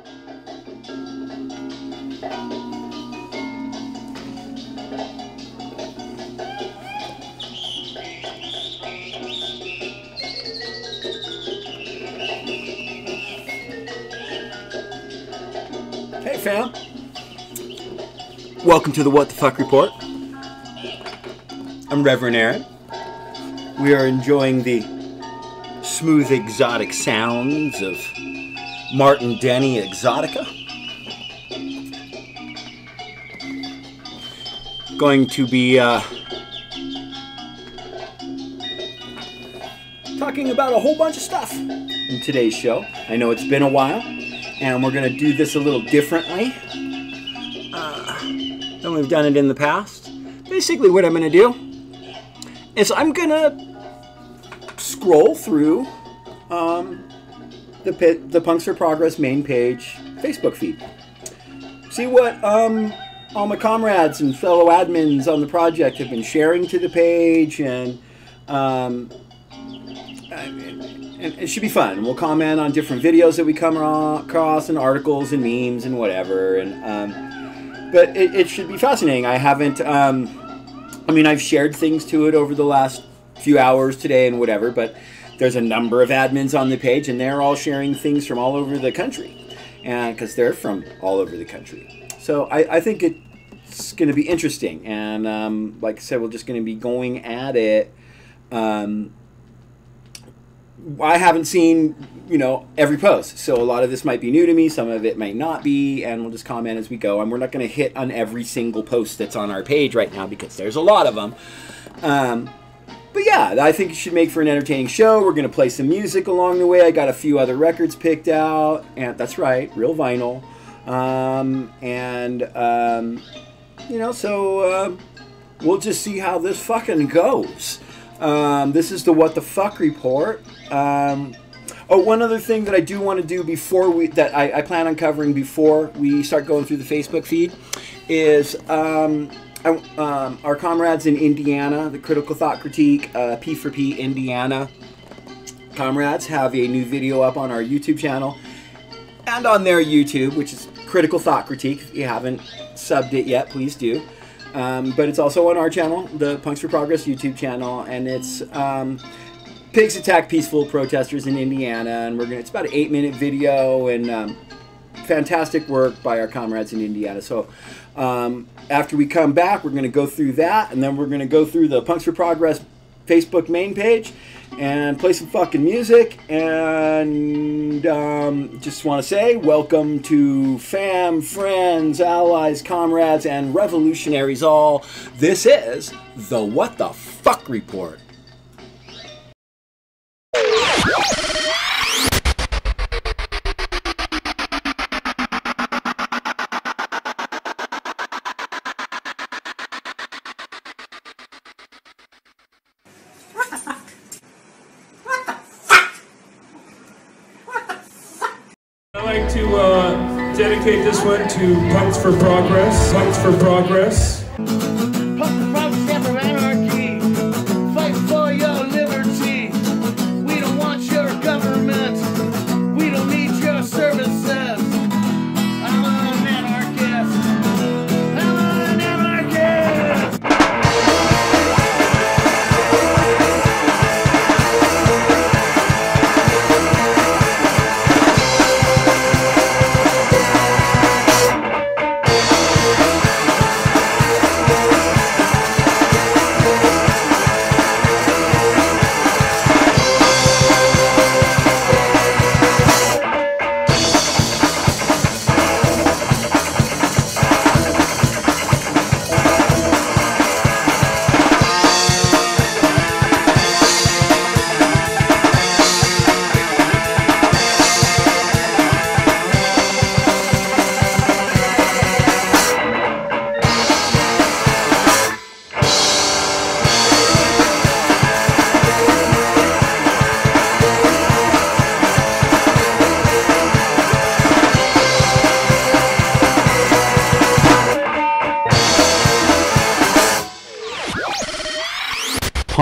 Hey fam, welcome to the What the Fuck Report. I'm Reverend Aaron. We are enjoying the smooth exotic sounds of Martin Denny Exotica. Going to be talking about a whole bunch of stuff in today's show. I know it's been a while, and we're going to do this a little differently than we've done it in the past. Basically what I'm going to do is I'm going to scroll through the Punks for Progress main page Facebook feed. See what all my comrades and fellow admins on the project have been sharing to the page, and it should be fun. We'll comment on different videos that we come across, and articles and memes and whatever. But it should be fascinating. I haven't, I've shared things to it over the last few hours today and whatever, but there's a number of admins on the page, and they're all sharing things from all over the country, and because they're from all over the country. So I think it's going to be interesting, and like I said, we're just going to be going at it. I haven't seen, every post, so a lot of this might be new to me, some of it might not be, and we'll just comment as we go, and we're not going to hit on every single post that's on our page right now, because there's a lot of them. But yeah, I think it should make for an entertaining show. We're going to play some music along the way. I got a few other records picked out, and that's right, real vinyl. So we'll just see how this fucking goes. This is the What the Fuck Report. One other thing that I do want to do before I plan on covering before we start going through the Facebook feed is our comrades in Indiana, the Critical Thought Critique, P4P Indiana comrades, have a new video up on our YouTube channel and on their YouTube, which is Critical Thought Critique. If you haven't subbed it yet, please do. But it's also on our channel, the Punks for Progress YouTube channel, and it's Pigs Attack Peaceful Protesters in Indiana, and it's about an 8-minute video, and fantastic work by our comrades in Indiana. So after we come back, we're going to go through that, and then we're going to go through the Punks for Progress Facebook main page and play some fucking music, and just want to say welcome to fam, friends, allies, comrades, and revolutionaries all. This is the What the Fuck Report. I'd like to dedicate this one to Punks for Progress. Punks for Progress. Punk the progress of anarchy. Fight for your liberty. We don't want your government. We don't need your services. I'm an anarchist. I'm an anarchist.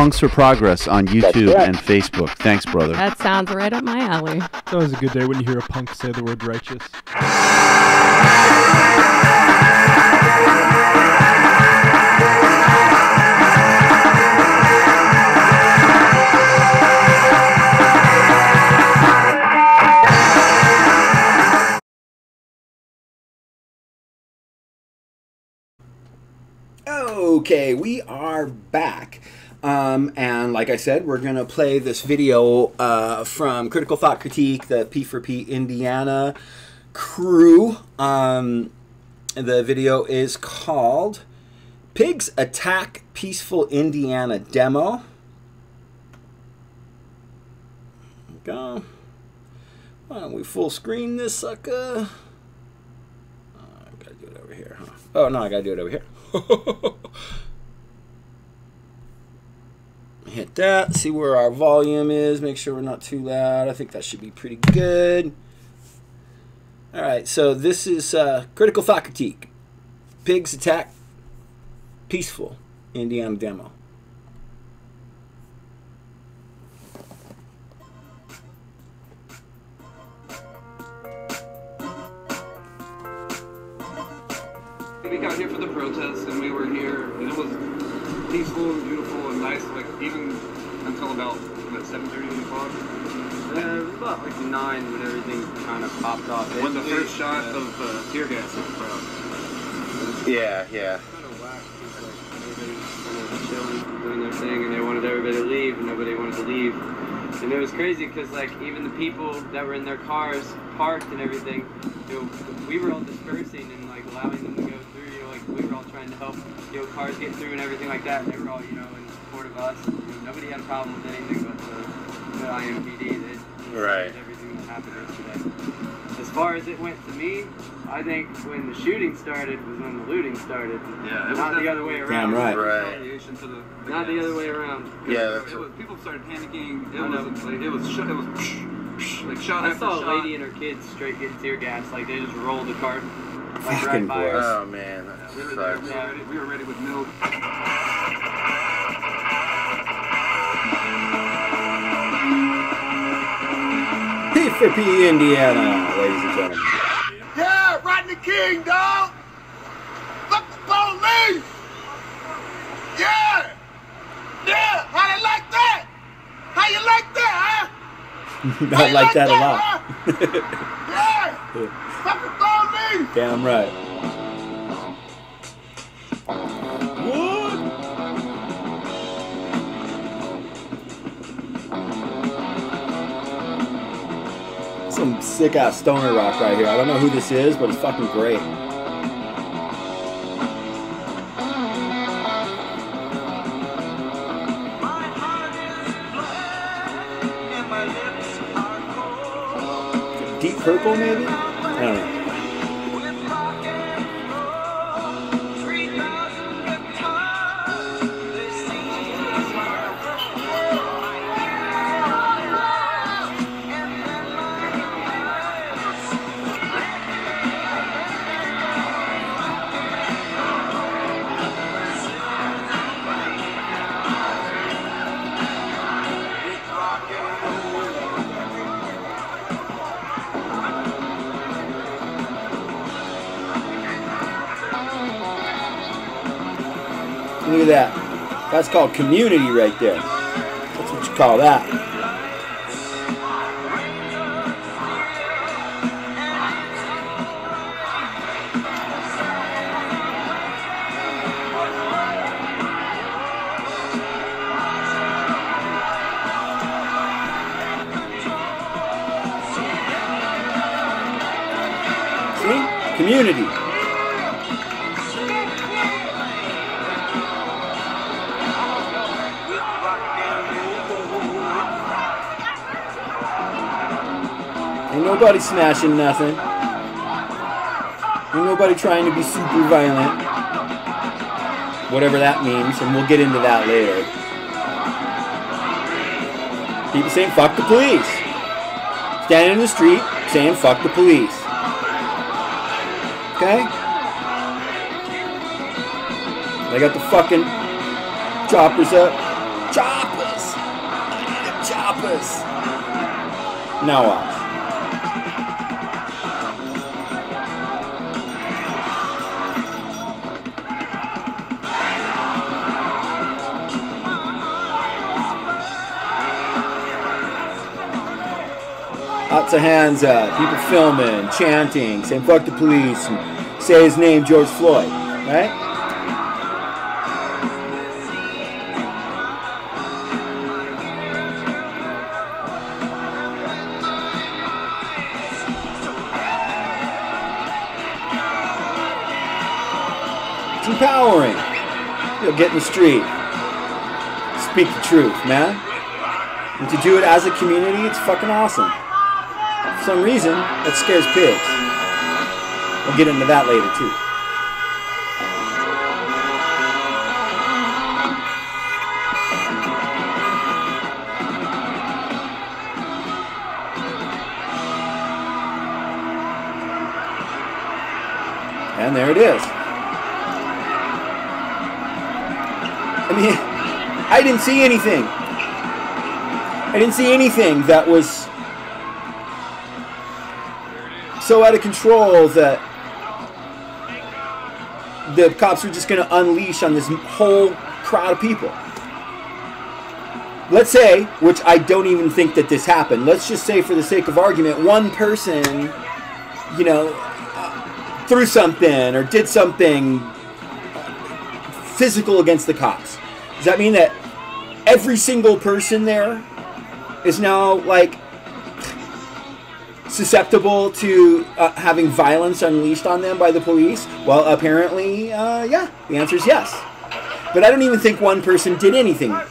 Punks for Progress on YouTube and Facebook. Thanks, brother. That sounds right up my alley. It's always a good day when you hear a punk say the word righteous. Okay, we are back. And like I said, we're going to play this video from Critical Thought Critique, the P4P Indiana crew. The video is called Pigs Attack Peaceful Indiana Demo. Go. Why don't we full screen this sucker? I gotta do it over here, huh? Oh, no, I gotta do it over here. Hit that, see where our volume is, make sure we're not too loud. I think that should be pretty good. Alright, so this is Critical Thought Critique. Pigs Attack Peaceful Indiana Demo. We got here for the protest, and we were here, and it was peaceful and beautiful and nice, like even until about what, 7:30, 8 o'clock. It was about like 9 when everything kind of popped off. When the first shot of tear gas hit the crowd. Yeah. Kind of whack because like everybody was kind of chilling, doing their thing, and they wanted everybody to leave, and nobody wanted to leave. And it was crazy because like even the people that were in their cars parked and everything, you know, we were all dispersing and like allowing them to go through. We were all trying to help, you know, cars get through and everything like that. And they were all, you know, in support of us. You know, nobody had a problem with anything but the IMPD. They Right. Everything that happened yesterday. As far as it went to me, I think when the shooting started was when the looting started. Yeah, it was not the other way around. Damn right. Retaliation to Not the other way around. Yeah, it was, people started panicking. It was like it was like shot I after saw shot. a lady and her kids straight getting tear gas. Like they just rolled the car. Like Fucking right by gross. us. Oh, man. That We were there. sucks. We were ready with milk. P4P Indiana, ladies and gentlemen. Yeah, Rodney King, dog. Fuck the police. Yeah. Yeah. How they like that? How you like that, huh? I like that a lot. Yeah. Fuck the police. Damn right. Some sick ass stoner rock right here. I don't know who this is, but it's fucking great. Deep Purple, maybe? I don't know. Look at that. That's called community right there. That's what you call that. See? Community. Ain't nobody smashing nothing. Ain't nobody trying to be super violent. Whatever that means, and we'll get into that later. People saying fuck the police. Standing in the street saying fuck the police. Okay? They got the fucking choppers up. Chop! coppers. Now watch. Lots of hands up, people filming, chanting, saying fuck the police, and say his name, George Floyd, right? It's empowering. You'll get in the street, speak the truth, man. And to do it as a community, it's fucking awesome. For some reason, that scares pigs. We'll get into that later, too. And there it is. I mean, I didn't see anything. I didn't see anything that was so out of control that the cops were just going to unleash on this whole crowd of people. Let's say, which I don't even think that this happened, let's just say for the sake of argument, one person, you know, threw something or did something physical against the cops. Does that mean that every single person there is now, like, susceptible to having violence unleashed on them by the police? Well, apparently, yeah. The answer is yes. But I don't even think one person did anything. Yeah.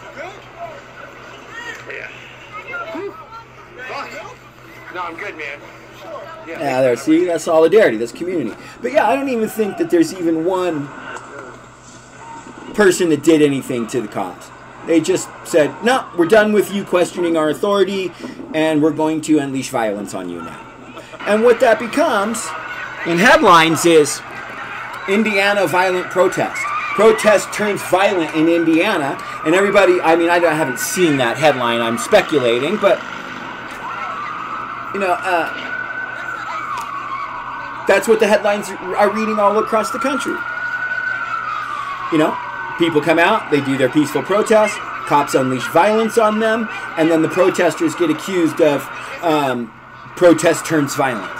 No, I'm good, man. Yeah, there. See, that's solidarity. That's community. But yeah, I don't even think that there's even one person that did anything to the cops. They just said, no, we're done with you questioning our authority, and we're going to unleash violence on you now. And what that becomes in headlines is Indiana violent protest. Protest turns violent in Indiana, and everybody, I mean, I haven't seen that headline, I'm speculating, but, you know, that's what the headlines are reading all across the country. You know, people come out, they do their peaceful protest, cops unleash violence on them, and then the protesters get accused of protest turns violent.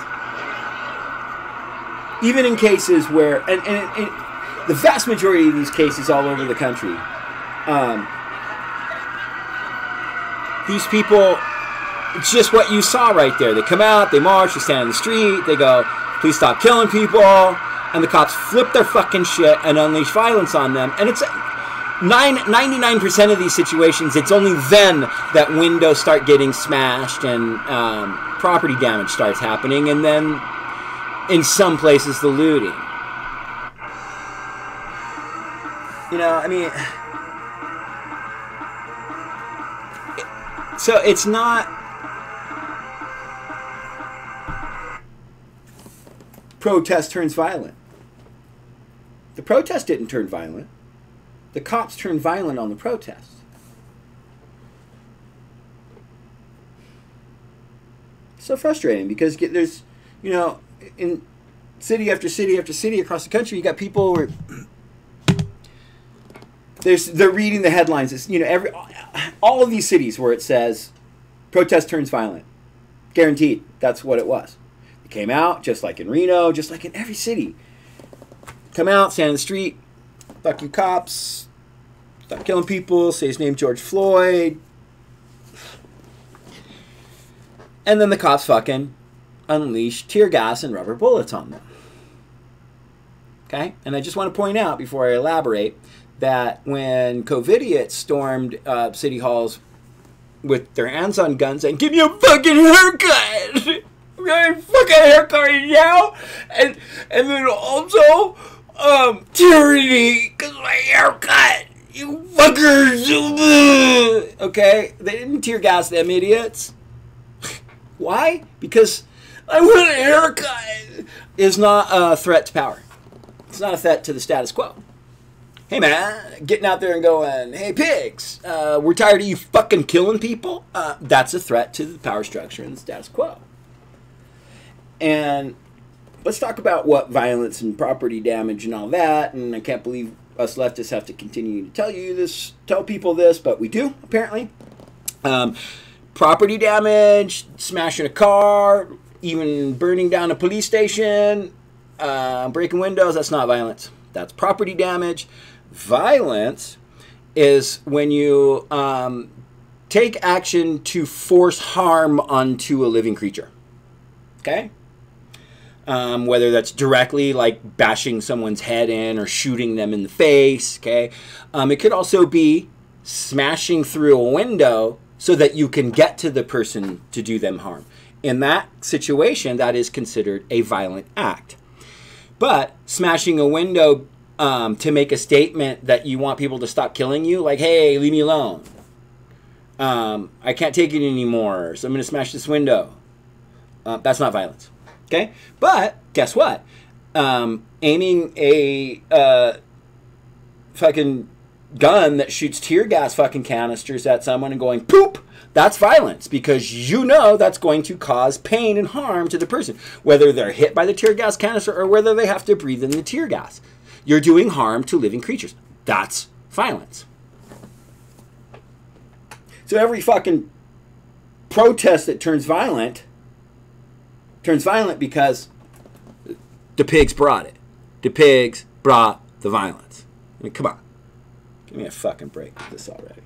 Even in cases where, and the vast majority of these cases all over the country, these people, it's just what you saw right there. They come out, they march, they stand on the street, they go, please stop killing people, and the cops flip their fucking shit and unleash violence on them. And it's 99% of these situations, it's only then that windows start getting smashed and property damage starts happening, and then in some places the looting. You know, I mean, so it's not protest turns violent. The protest didn't turn violent. The cops turned violent on the protest. So frustrating because there's, you know, in city after city after city across the country, you got people where they're reading the headlines. It's, you know, all of these cities where it says protest turns violent, guaranteed. That's what it was. It came out just like in Reno, just like in every city. Come out, stand in the street, fuck you cops, stop killing people, say his name George Floyd. And then the cops fucking unleash tear gas and rubber bullets on them. Okay? And I just want to point out before I elaborate that when COVIDiots stormed city halls with their hands on guns and give me a fucking haircut! I'm getting a fucking haircut right now! And then also, tyranny, because my haircut! You fuckers! Okay? They didn't tear gas them idiots. Why? Because I want a haircut is not a threat to power. It's not a threat to the status quo. hey man, getting out there and going, hey pigs, we're tired of you fucking killing people, that's a threat to the power structure and the status quo. And let's talk about what violence and property damage and all that, and I can't believe us leftists have to continue to tell people this, but we do, apparently. Property damage, smashing a car, even burning down a police station, breaking windows, that's not violence. That's property damage. Violence is when you take action to force harm onto a living creature. Okay? Whether that's directly, like bashing someone's head in or shooting them in the face. Okay? It could also be smashing through a window so that you can get to the person to do them harm. In that situation, that is considered a violent act. But smashing a window to make a statement that you want people to stop killing you, like, hey, leave me alone. I can't take it anymore, so I'm going to smash this window. That's not violence. Okay? But guess what? Aiming a fucking gun that shoots tear gas fucking canisters at someone and going poop, that's violence, because you know that's going to cause pain and harm to the person, whether they're hit by the tear gas canister or whether they have to breathe in the tear gas. You're doing harm to living creatures. That's violence. So every fucking protest that turns violent because the pigs brought it. The pigs brought the violence. I mean, come on. Give me a fucking break with this already.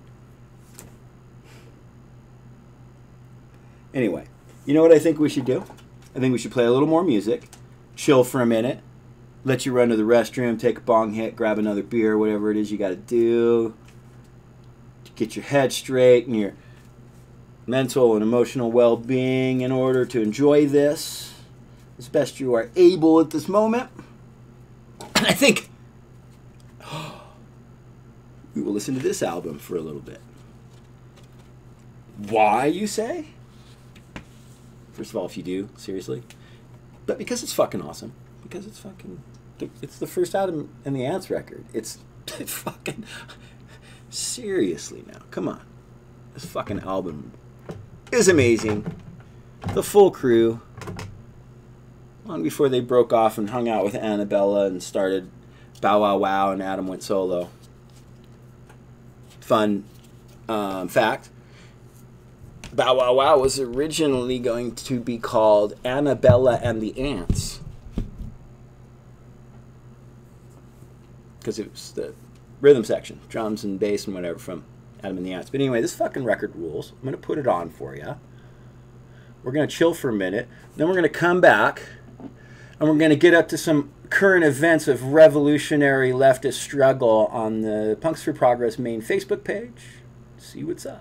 Anyway, you know what I think we should do? I think we should play a little more music, chill for a minute, let you run to the restroom, take a bong hit, grab another beer, whatever it is you got to do to get your head straight and your mental and emotional well-being in order to enjoy this as best you are able at this moment. And I think we will listen to this album for a little bit. Why, you say? First of all, if you do, seriously. But because it's fucking awesome. Because it's fucking... It's the first album in the Ants record. It's fucking... Seriously now. Come on. This fucking album is amazing. The full crew. Long before they broke off and hung out with Annabella and started Bow Wow Wow and Adam went solo. Fun fact. Bow Wow Wow was originally going to be called Annabella and the Ants. Because it was the rhythm section, drums and bass and whatever from Adam and the Ants. But anyway, this fucking record rules. I'm going to put it on for you. We're going to chill for a minute. Then we're going to come back and we're going to get up to some current events of revolutionary leftist struggle on the Punks for Progress main Facebook page. See what's up.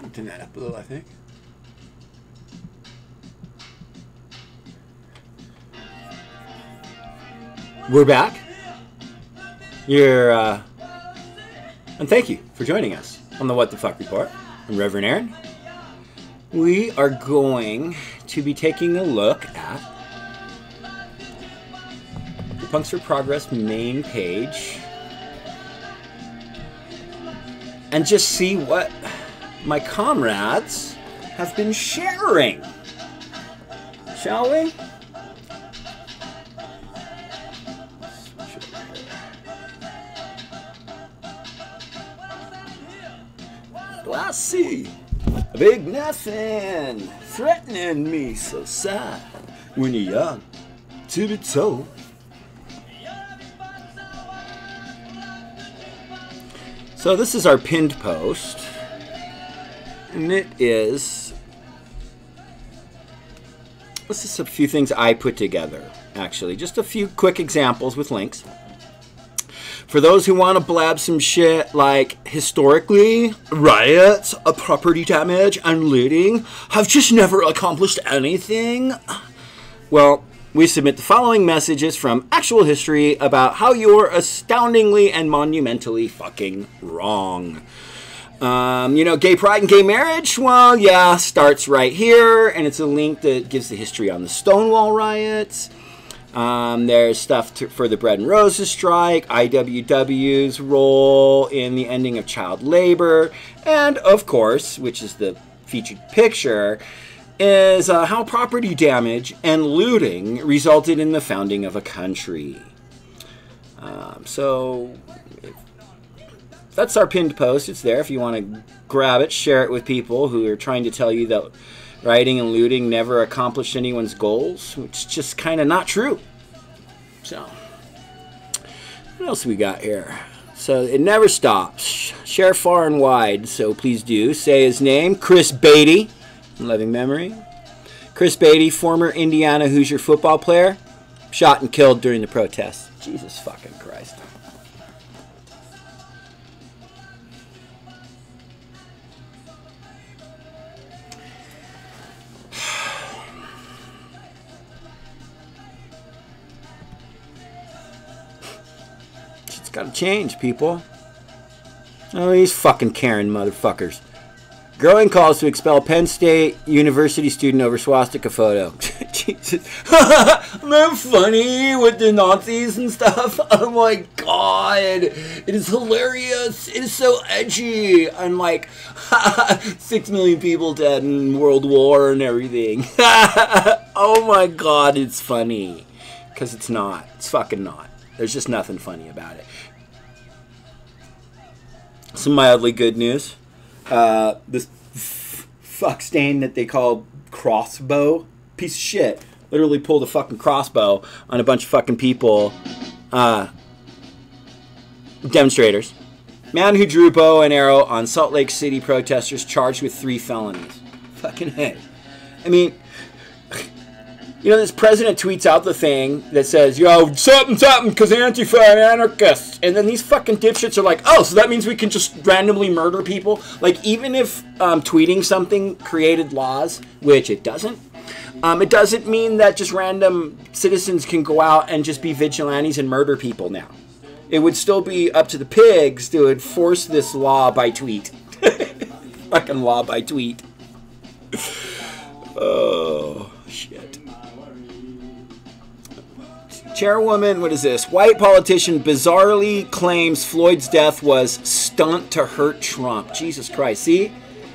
Turn that up a little, I think. We're back. And thank you for joining us on the What the Fuck Report. I'm Reverend Aaron. We are going to be taking a look at the Punks for Progress main page and just see what my comrades have been sharing. Shall we? I see a big nothing threatening me so sad when you're young to be told. So this is our pinned post, and it is, this is a few things I put together, actually. Just a few quick examples with links. For those who want to blab some shit like, historically, riots, property damage, and looting have just never accomplished anything. Well, we submit the following messages from actual history about how you're astoundingly and monumentally fucking wrong. You know, gay pride and gay marriage, well, yeah, starts right here, and it's a link that gives the history on the Stonewall riots. There's stuff for the Bread and Roses strike, IWW's role in the ending of child labor, and of course, which is the featured picture, is how property damage and looting resulted in the founding of a country. So that's our pinned post. It's there if you want to grab it, share it with people who are trying to tell you that rioting and looting never accomplished anyone's goals, which is just kind of not true. So, what else we got here? So, it never stops. Share far and wide, so please do. Say his name, Chris Beatty, in loving memory. Chris Beatty, former Indiana Hoosier football player, shot and killed during the protests. Jesus fucking Christ. Gotta change, people. Oh, these fucking Karen motherfuckers. Growing calls to expel Penn State University student over swastika photo. Jesus. Isn't that funny with the Nazis and stuff? Oh my god. It is hilarious. It is so edgy. I'm like, 6 million people dead in World War and everything. Oh my god, it's funny. Because it's not. It's fucking not. There's just nothing funny about it. Some mildly good news. This fuck stain that they call crossbow, piece of shit, literally pulled a fucking crossbow on a bunch of fucking people, demonstrators. Man who drew bow and arrow on Salt Lake City protesters charged with 3 felonies. Fucking hey. I mean, you know, this president tweets out the thing that says, yo, something, because Antifa and anarchists. And then these fucking dipshits are like, oh, so that means we can just randomly murder people? Like, even if tweeting something created laws, which it doesn't mean that just random citizens can go out and just be vigilantes and murder people now. It would still be up to the pigs to enforce this law by tweet. Fucking law by tweet. Oh, shit. Chairwoman, what is this? White politician bizarrely claims Floyd's death was stunt to hurt Trump. Jesus Christ. See?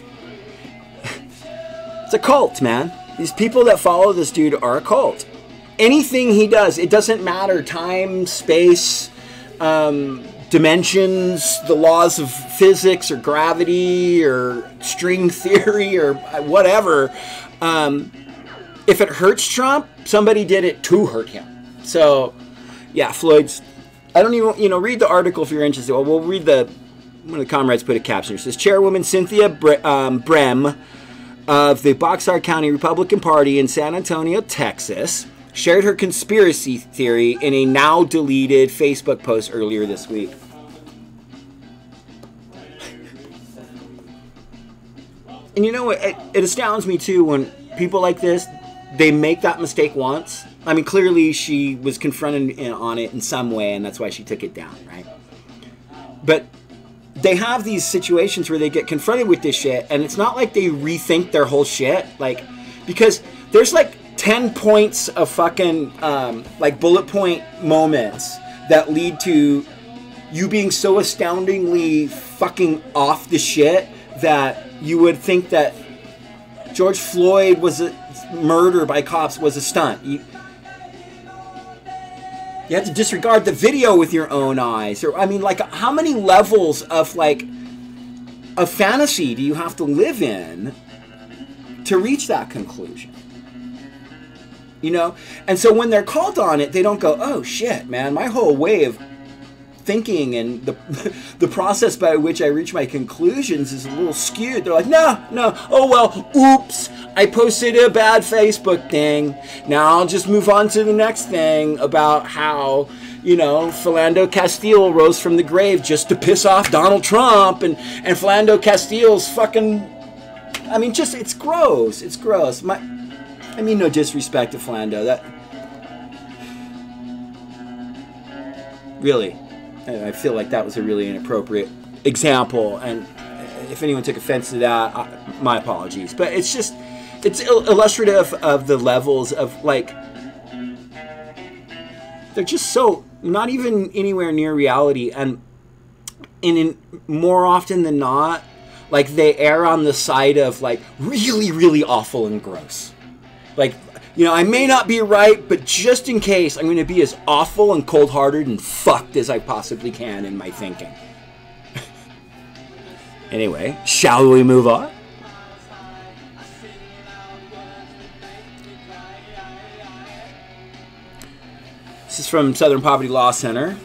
It's a cult, man. These people that follow this dude are a cult. Anything he does, it doesn't matter. Time, space, dimensions, the laws of physics or gravity or string theory or whatever. If it hurts Trump, somebody did it to hurt him. So, yeah, Floyd's, I don't even, read the article if you're interested. Well, we'll read one of the comrades put a caption. It says, Chairwoman Cynthia Brem of the Bexar County Republican Party in San Antonio, Texas, shared her conspiracy theory in a now deleted Facebook post earlier this week. And you know what? It astounds me too when people like this, they make that mistake once. I mean, clearly she was confronted on it in some way, and that's why she took it down, right? But they have these situations where they get confronted with this shit, and it's not like they rethink their whole shit, like, because there's like 10 points of fucking like bullet point moments that lead to you being so astoundingly fucking off the shit that you would think that George Floyd was a murder by cops was a stunt. You have to disregard the video with your own eyes. Or, I mean, like, how many levels of, like, of fantasy do you have to live in to reach that conclusion? You know? And so when they're called on it, they don't go, oh, shit, man, my whole way of thinking and the process by which I reach my conclusions is a little skewed. They're like, no, oh, well, oops, I posted a bad Facebook thing. Now I'll just move on to the next thing about how, you know, Philando Castile rose from the grave just to piss off Donald Trump, and Philando Castile's fucking, I mean, just, it's gross. It's gross. I mean, no disrespect to Philando. That, really, I feel like that was a really inappropriate example, and if anyone took offense to that, my apologies. But it's just, it's illustrative of the levels of, like, they're just so not even anywhere near reality, and in more often than not, like, they err on the side of, like, really, really awful and gross. Like, you know, I may not be right, but just in case, I'm going to be as awful and cold-hearted and fucked as I possibly can in my thinking. Anyway, shall we move on? This is from Southern Poverty Law Center.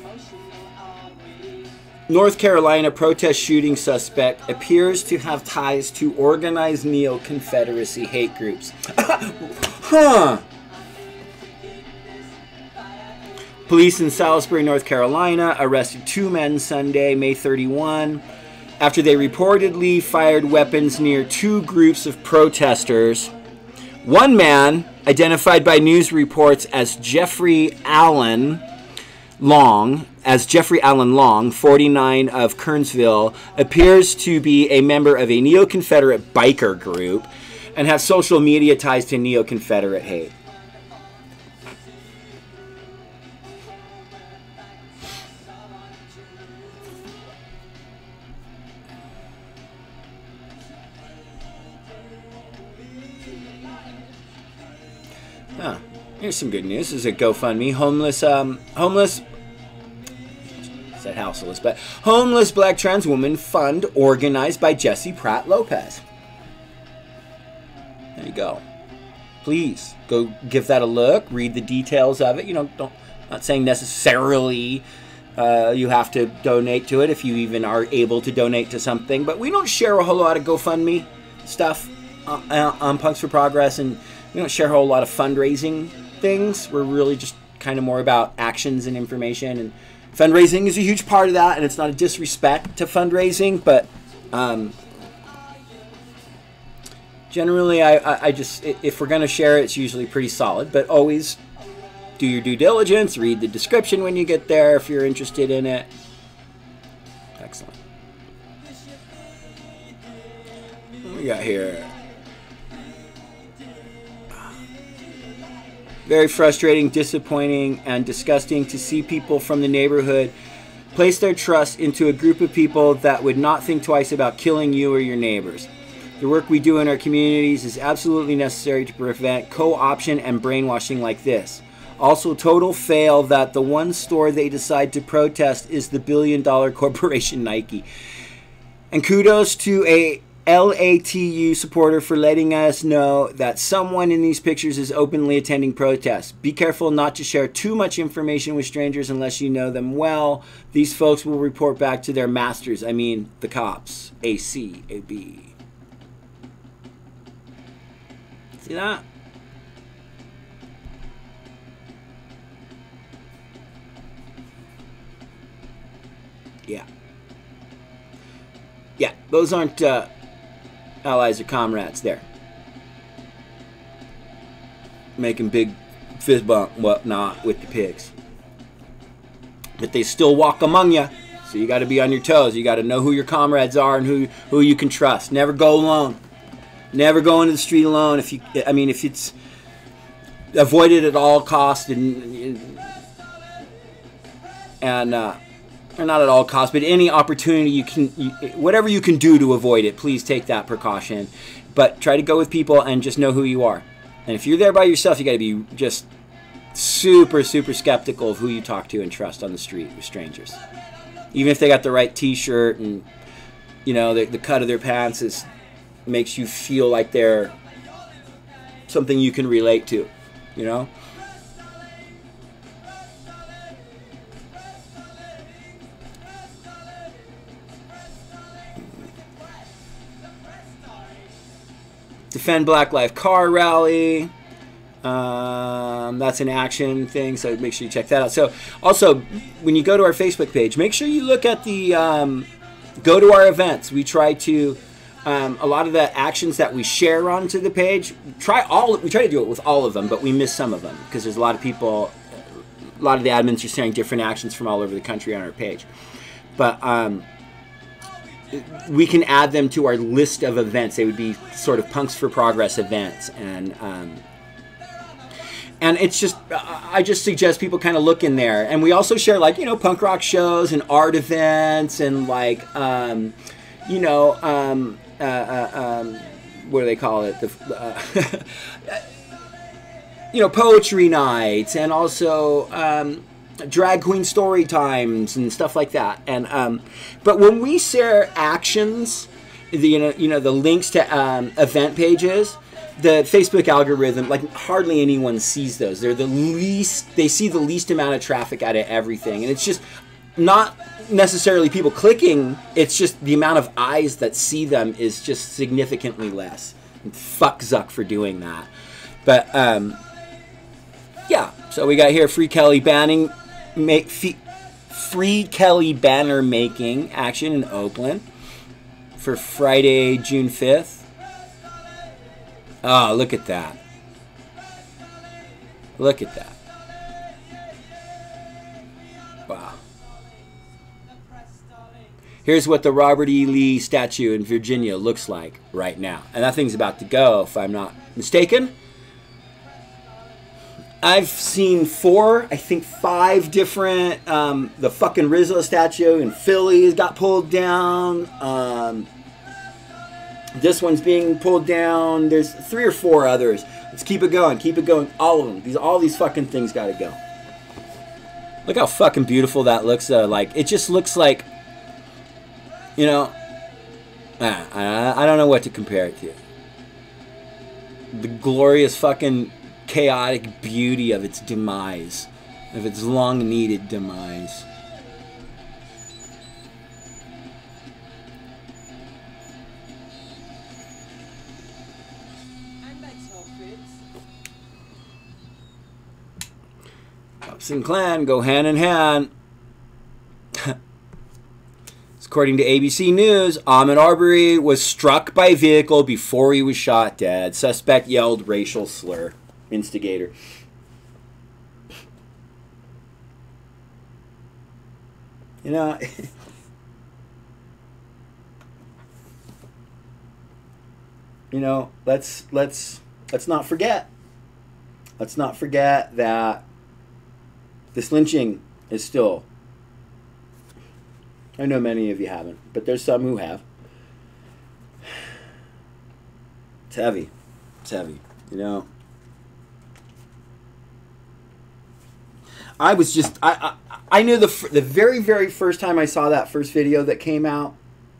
North Carolina protest shooting suspect appears to have ties to organized neo-Confederacy hate groups. Huh. Police in Salisbury, North Carolina arrested 2 men Sunday, May 31, after they reportedly fired weapons near 2 groups of protesters. One man, identified by news reports as Jeffrey Allen Long, 49, of Kernsville, appears to be a member of a neo-Confederate biker group and have social media ties to neo-Confederate hate. Huh. Here's some good news. This is a GoFundMe. Homeless said houseless, but homeless black trans woman fund organized by Jesse Pratt Lopez. There you go. Please go give that a look. Read the details of it. You know, not saying necessarily you have to donate to it if you even are able to donate to something, but we don't share a whole lot of GoFundMe stuff on Punks for Progress, and we don't share a whole lot of fundraising things. We're really just kind of more about actions and information, and fundraising is a huge part of that, and it's not a disrespect to fundraising, but generally I just, if we're going to share it, it's usually pretty solid, but always do your due diligence, read the description when you get there if you're interested in it. Excellent. What we got here? Very frustrating, disappointing, and disgusting to see people from the neighborhood place their trust into a group of people that would not think twice about killing you or your neighbors. The work we do in our communities is absolutely necessary to prevent co-option and brainwashing like this. Also, total fail that the one store they decide to protest is the billion-dollar corporation Nike. And kudos to a LATU supporter for letting us know that someone in these pictures is openly attending protests. Be careful not to share too much information with strangers unless you know them well. These folks will report back to their masters. I mean, the cops. ACAB. See that? Yeah. Yeah, those aren't allies or comrades there, making big fist bump whatnot with the pigs. But they still walk among you, so you got to be on your toes. You got to know who your comrades are and who you can trust. Never go alone. Never go into the street alone. If it's avoid it at all costs, and or not at all costs, but any opportunity you can, whatever you can do to avoid it, please take that precaution. But try to go with people and just know who you are. And if you're there by yourself, you got to be just super, super skeptical of who you talk to and trust on the street with strangers. Even if they got the right T-shirt and, you know, the cut of their pants makes you feel like they're something you can relate to, you know? Defend Black Lives Car Rally. That's an action thing, so make sure you check that out. So, also, when you go to our Facebook page, make sure you look at the go to our events. We try to a lot of the actions that we share onto the page. We try to do it with all of them, but we miss some of them because there's a lot of people. A lot of the admins are sharing different actions from all over the country on our page, but we can add them to our list of events. They would be sort of Punks for Progress events, and it's just, I just suggest people kind of look in there. And we also share, like, you know, punk rock shows and art events and, like, you know, what do they call it? You know, poetry nights, and also drag queen story times and stuff like that. And but when we share actions, the links to event pages, the Facebook algorithm, like, hardly anyone sees those. They're the least, they see the least amount of traffic out of everything. And it's just not necessarily people clicking, it's just the amount of eyes that see them is just significantly less. And fuck Zuck for doing that. But, yeah, so we got here Free Kelly banner making action in Oakland for Friday, June 5th. Oh, look at that. Look at that. Wow. Here's what the Robert E. Lee statue in Virginia looks like right now. And that thing's about to go, if I'm not mistaken. I've seen 5 different, the fucking Rizzo statue in Philly has got pulled down. This one's being pulled down. There's 3 or 4 others. Let's keep it going. Keep it going. All of them. All these fucking things got to go. Look how fucking beautiful that looks. Like, it just looks like, you know, I don't know what to compare it to. The glorious fucking chaotic beauty of its demise, of its long-needed demise. Ups and clan go hand in hand. According to ABC News, Ahmaud Arbery was struck by a vehicle before he was shot dead. Suspect yelled racial slur. Instigator. You know, let's not forget. Let's not forget that this lynching is still, I know many of you haven't, but there's some who have. It's heavy. It's heavy. You know. I was just, I knew the very, very first time I saw that first video that came out,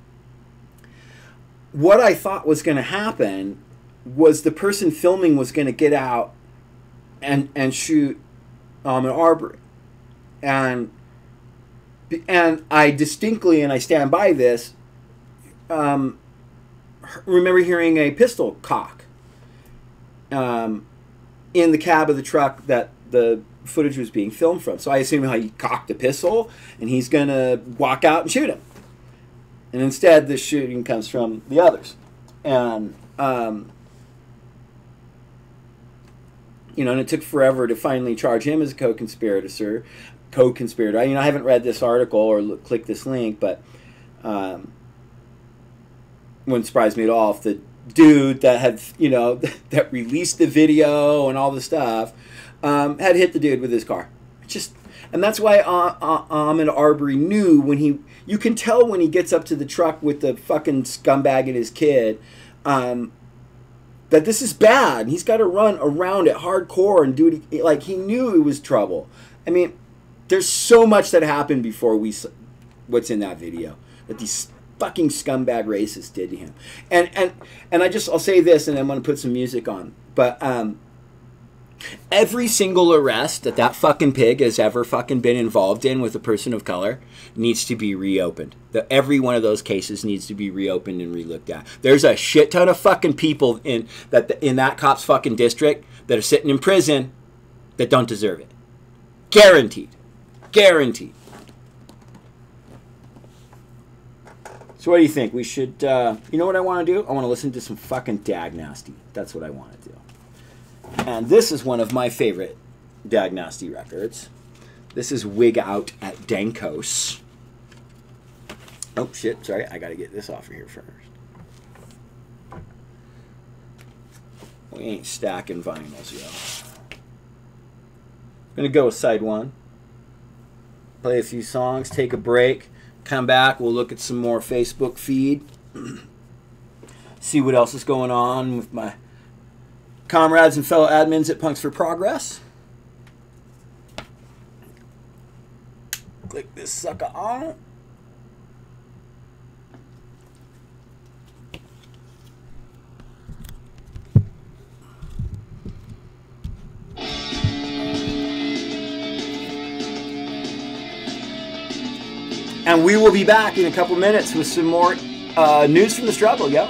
what I thought was going to happen was the person filming was going to get out and shoot Ahmaud Arbery. And I distinctly, and I stand by this, remember hearing a pistol cock in the cab of the truck that the footage was being filmed from. So I assume he cocked a pistol and he's gonna walk out and shoot him. And instead the shooting comes from the others. And, you know, and it took forever to finally charge him as a co-conspirator. You know, I haven't read this article or clicked this link, but wouldn't surprise me at all if the dude that had, you know, that released the video and all the stuff had hit the dude with his car. Just, and that's why Ahmaud Arbery knew when you can tell when he gets up to the truck with the fucking scumbag and his kid, that this is bad. He's got to run around it hardcore and do it. Like, he knew it was trouble. I mean, there's so much that happened before what's in that video that these fucking scumbag racists did to him. And I'll say this, and I'm going to put some music on. But every single arrest that fucking pig has ever fucking been involved in with a person of color needs to be reopened. Every one of those cases needs to be reopened and relooked at. There's a shit ton of fucking people in that cop's fucking district that are sitting in prison that don't deserve it. Guaranteed. Guaranteed. So what do you think? We should, you know what I want to do? I want to listen to some fucking Dag Nasty. That's what I want to do. And this is one of my favorite Dag Nasty records. This is Wig Out at Dankos. Oh, shit. Sorry. I got to get this off of here first. We ain't stacking vinyls, yo. Going to go with side one. Play a few songs. Take a break. Come back. We'll look at some more Facebook feed. See what else is going on with my comrades and fellow admins at Punks for Progress. Click this sucker on. And we will be back in a couple minutes with some more news from the struggle, yo.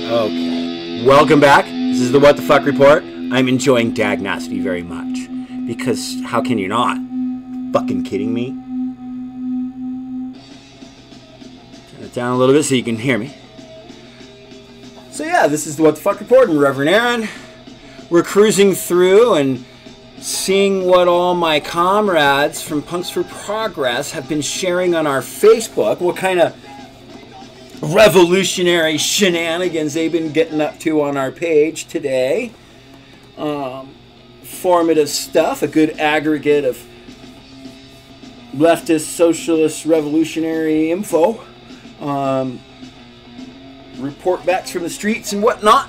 Okay. Welcome back. This is the What the Fuck Report. I'm enjoying Dag Nasty very much. Because how can you not? Fucking kidding me? Turn it down a little bit so you can hear me. So yeah, this is the What the Fuck Report. I'm Reverend Aaron. We're cruising through and seeing what all my comrades from Punks for Progress have been sharing on our Facebook. What kind of revolutionary shenanigans they've been getting up to on our page today. Formative stuff, a good aggregate of leftist, socialist, revolutionary info. Report backs from the streets and whatnot.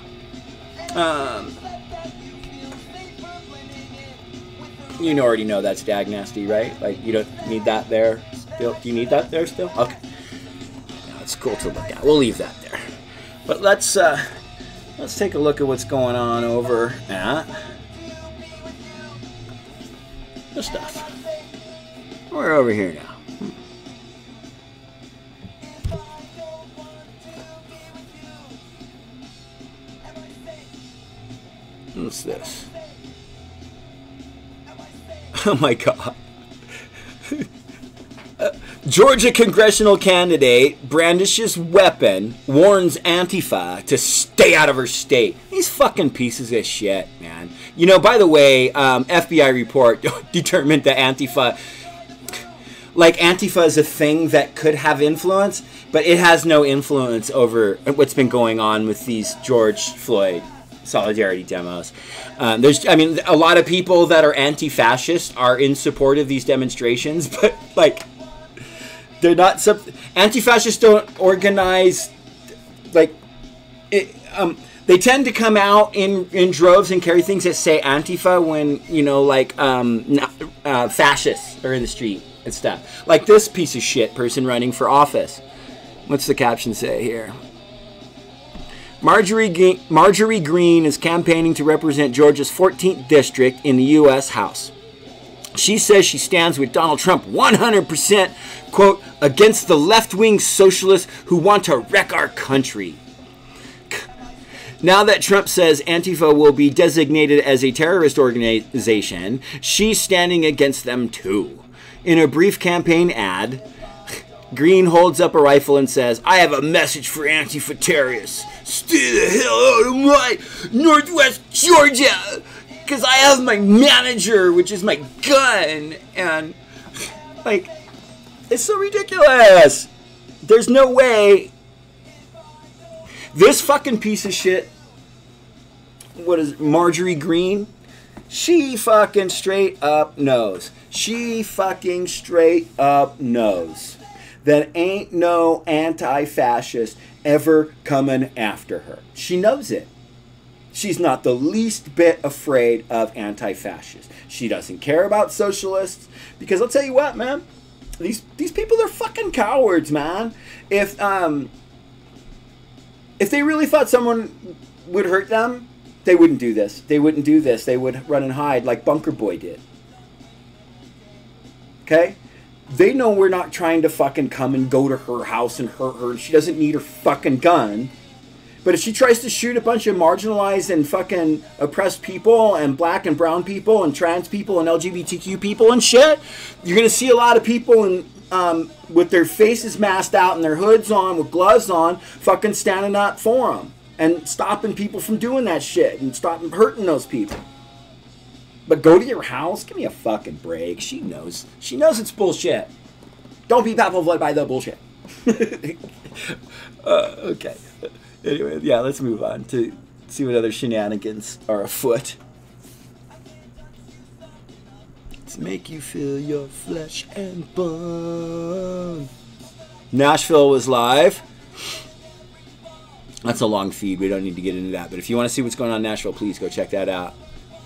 You already know that's Dag Nasty, right? Like, you don't need that there still? Do you need that there still? Okay. It's cool to look at. We'll leave that there. But let's take a look at what's going on over at the stuff. We're over here now. What's this? Oh my God. Georgia congressional candidate brandishes weapon, warns Antifa to stay out of her state. These fucking pieces of shit, man. You know, by the way, FBI report determined that Antifa is a thing that could have influence, but it has no influence over what's been going on with these George Floyd solidarity demos. A lot of people that are anti-fascist are in support of these demonstrations, but like, they're not anti-fascists don't organize like it. They tend to come out in droves and carry things that say Antifa when fascists are in the street and stuff. Like this piece of shit person running for office. What's the caption say here? Marjorie Greene is campaigning to represent Georgia's 14th district in the U.S. House. She says she stands with Donald Trump 100%, quote, against the left-wing socialists who want to wreck our country. Now that Trump says Antifa will be designated as a terrorist organization, she's standing against them too. In a brief campaign ad, Greene holds up a rifle and says, I have a message for Antifa terrorists. Stay the hell out of my Northwest Georgia! Because I have my manager, which is my gun, and, like, it's so ridiculous. There's no way. This fucking piece of shit, what is it, Marjorie Greene? She fucking straight up knows. She fucking straight up knows that ain't no anti-fascist ever coming after her. She knows it. She's not the least bit afraid of anti-fascists. She doesn't care about socialists because I'll tell you what, man. These people are fucking cowards, man. If they really thought someone would hurt them, they wouldn't do this. They wouldn't do this. They would run and hide like Bunker Boy did. Okay? They know we're not trying to fucking come and go to her house and hurt her. She doesn't need her fucking gun. But if she tries to shoot a bunch of marginalized and fucking oppressed people and black and brown people and trans people and LGBTQ people and shit, you're going to see a lot of people with their faces masked out and their hoods on with gloves on fucking standing up for them and stopping people from doing that shit and stopping hurting those people. But go to your house? Give me a fucking break. She knows. She knows it's bullshit. Don't be baffled by the bullshit. Okay. Anyway, yeah, let's move on to see what other shenanigans are afoot. To make you feel your flesh and bone. Nashville was live. That's a long feed. We don't need to get into that. But if you want to see what's going on in Nashville, please go check that out.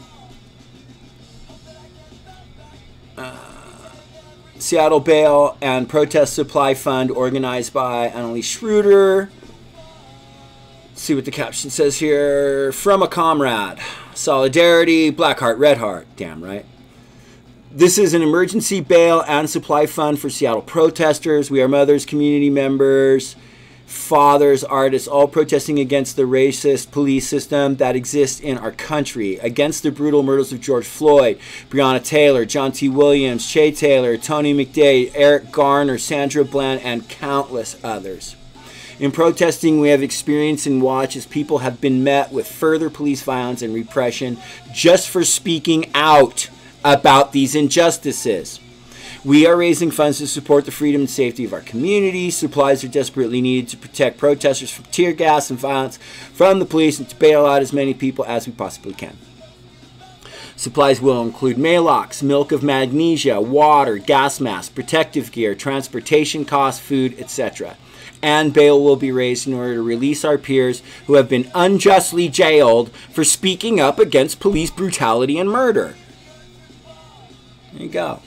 Seattle Bail and Protest Supply Fund organized by Annalise Schroeder. See what the caption says here. From a comrade. Solidarity, black heart, red heart. Damn right. This is an emergency bail and supply fund for Seattle protesters. We are mothers, community members, fathers, artists, all protesting against the racist police system that exists in our country, against the brutal murders of George Floyd, Breonna Taylor, John T. Williams, Shay Taylor, Tony McDade, Eric Garner, Sandra Bland, and countless others. In protesting, we have experienced and watched as people have been met with further police violence and repression just for speaking out about these injustices. We are raising funds to support the freedom and safety of our community. Supplies are desperately needed to protect protesters from tear gas and violence from the police and to bail out as many people as we possibly can. Supplies will include Maalox, milk of magnesia, water, gas masks, protective gear, transportation costs, food, etc. And bail will be raised in order to release our peers who have been unjustly jailed for speaking up against police brutality and murder. There you go.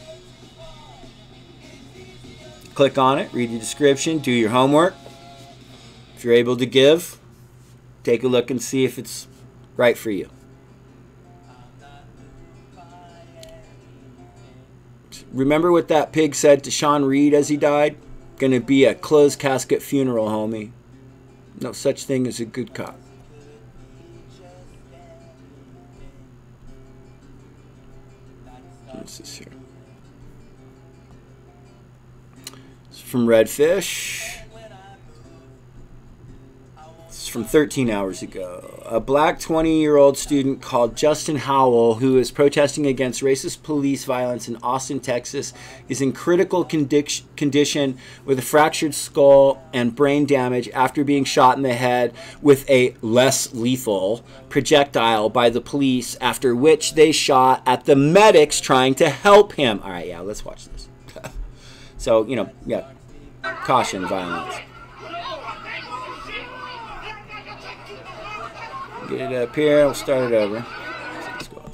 Click on it, read the description, do your homework. If you're able to give, take a look and see if it's right for you. Remember what that pig said to Sean Reed as he died? Gonna be a closed casket funeral, homie. No such thing as a good cop. What's this here? From Redfish. It's from 13 hours ago. A black 20-year-old student called Justin Howell, who is protesting against racist police violence in Austin, Texas, is in critical condition with a fractured skull and brain damage after being shot in the head with a less lethal projectile by the police, after which they shot at the medics trying to help him. All right, yeah, let's watch this. So, you know, yeah. Caution, violence. Get it up here. We'll start it over. Let's go.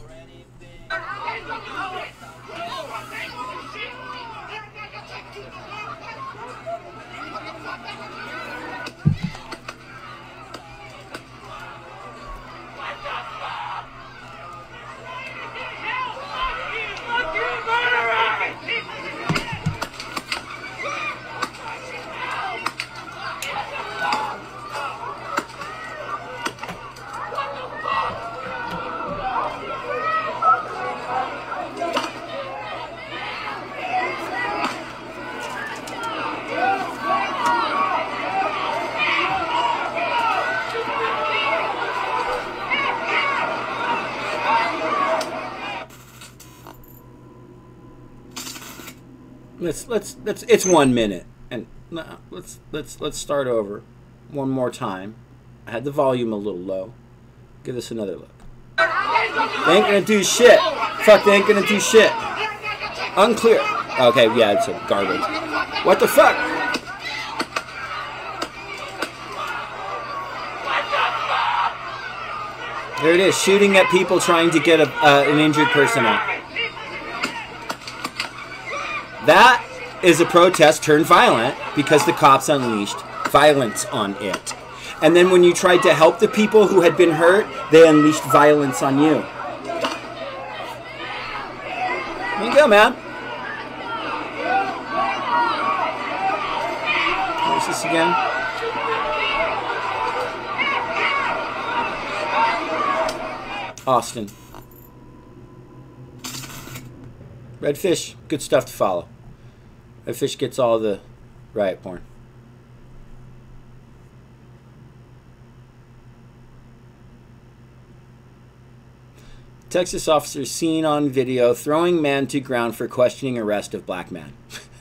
Let's it's 1 minute, and let's start over one more time. I had the volume a little low. Give this another look. They ain't gonna do shit. Fuck, they ain't gonna do shit. Unclear. Okay, yeah, it's a garbage. What the fuck? There it is, shooting at people trying to get an injured person out. That is a protest turned violent because the cops unleashed violence on it. And then when you tried to help the people who had been hurt, they unleashed violence on you. There you go, man. Where's this again? Austin. Redfish, good stuff to follow. Redfish gets all the riot porn. Texas officer seen on video throwing man to ground for questioning arrest of black man.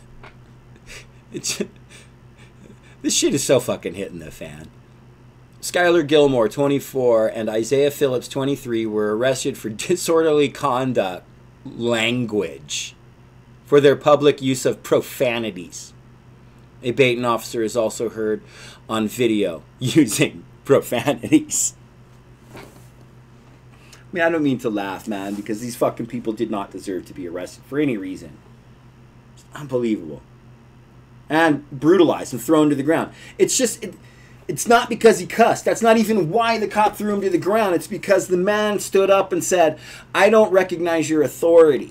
This shit is so fucking hitting the fan. Skylar Gilmore, 24, and Isaiah Phillips, 23, were arrested for disorderly conduct language for their public use of profanities. A Baton officer is also heard on video using profanities. I mean, I don't mean to laugh, man, because these fucking people did not deserve to be arrested for any reason. It's unbelievable. And brutalized and thrown to the ground. It's just... It's not because he cussed. That's not even why the cop threw him to the ground. It's because the man stood up and said, I don't recognize your authority.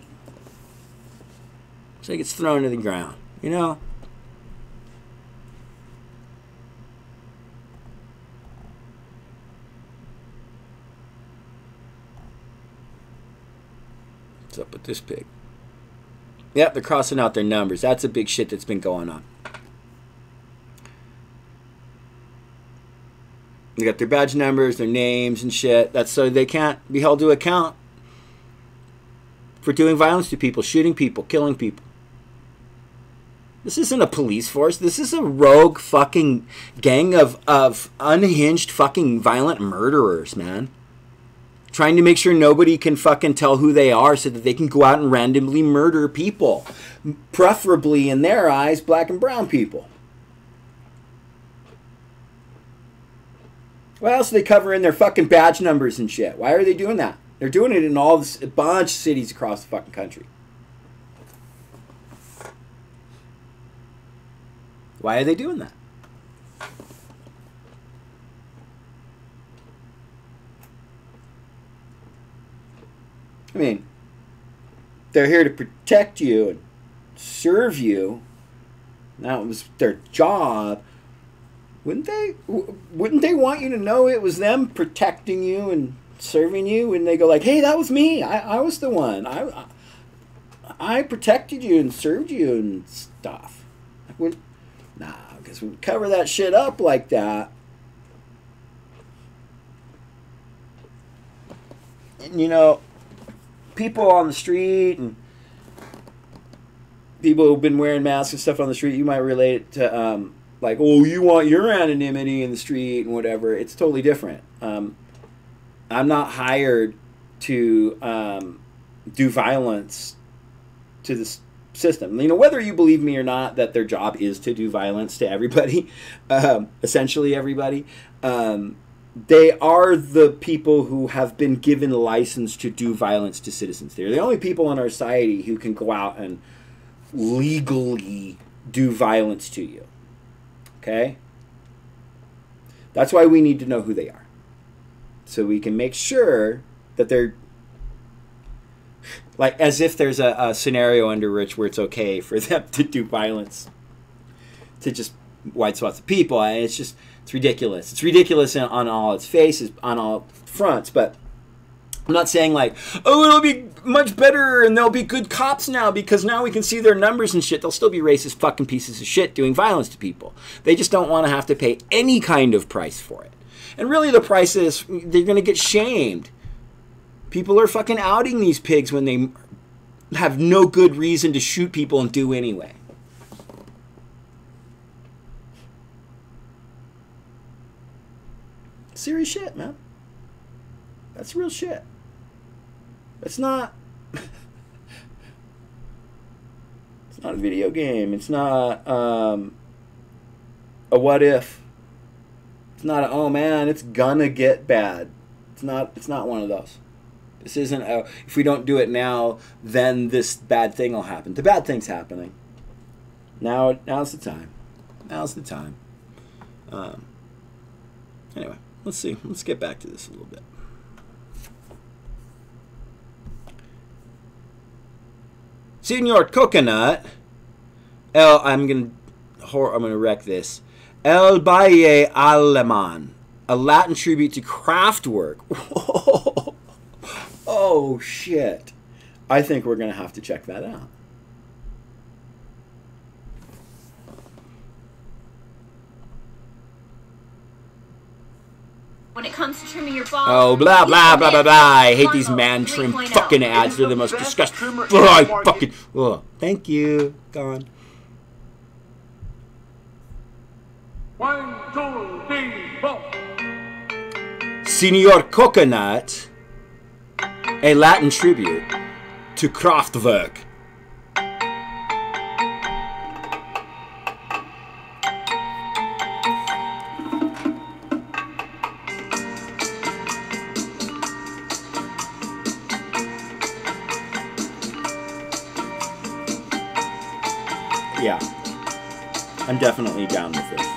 So he gets thrown to the ground, you know? What's up with this pig? Yep, they're crossing out their numbers. That's a big shit that's been going on. They got their badge numbers, their names and shit. That's so they can't be held to account for doing violence to people, shooting people, killing people. This isn't a police force. This is a rogue fucking gang of unhinged fucking violent murderers, man. Trying to make sure nobody can fucking tell who they are so that they can go out and randomly murder people. Preferably, in their eyes, black and brown people. What else do they cover in their fucking badge numbers and shit? Why are they doing that? They're doing it in all this, a bunch of cities across the fucking country. Why are they doing that? I mean, they're here to protect you and serve you. That was their job. Wouldn't they want you to know it was them protecting you and serving you? When they go like, hey, that was me. I was the one. I protected you and served you and stuff. Nah, because we cover that shit up like that. And, you know, people on the street and people who've been wearing masks and stuff on the street, you might relate it to, like, oh, you want your anonymity in the street and whatever. It's totally different. I'm not hired to do violence to this system. You know, whether you believe me or not that their job is to do violence to everybody, essentially everybody, they are the people who have been given license to do violence to citizens. They're the only people in our society who can go out and legally do violence to you. Okay? That's why we need to know who they are. So we can make sure that they're, like, as if there's a scenario under which where it's okay for them to do violence to just wide swaths of people. And it's ridiculous. It's ridiculous on all its faces, on all fronts. But I'm not saying like, oh, it'll be much better and they'll be good cops now because now we can see their numbers and shit. They'll still be racist fucking pieces of shit doing violence to people. They just don't want to have to pay any kind of price for it. And really the price is they're going to get shamed. People are fucking outing these pigs when they have no good reason to shoot people and do anyway. Serious shit, man. That's real shit. It's not... it's not a video game. It's not a what if. It's not a, oh man, it's gonna get bad. It's not one of those. This isn't a, if we don't do it now, then this bad thing will happen. The bad thing's happening. Now's the time. Now's the time. Anyway, let's see. Let's get back to this a little bit. Senor Coconut. I'm gonna wreck this. El Valle Aleman, a Latin tribute to Kraftwerk. Oh shit! I think we're gonna have to check that out. When it comes to trimming your balls, oh, blah, blah, blah, blah, blah. I hate these man trim fucking ads. They're the most disgusting. Oh, I fucking... Oh, thank you. Gone. 1, 2, 3, 4. Senor Coconut, a Latin tribute to Kraftwerk. Yeah, I'm definitely down with this.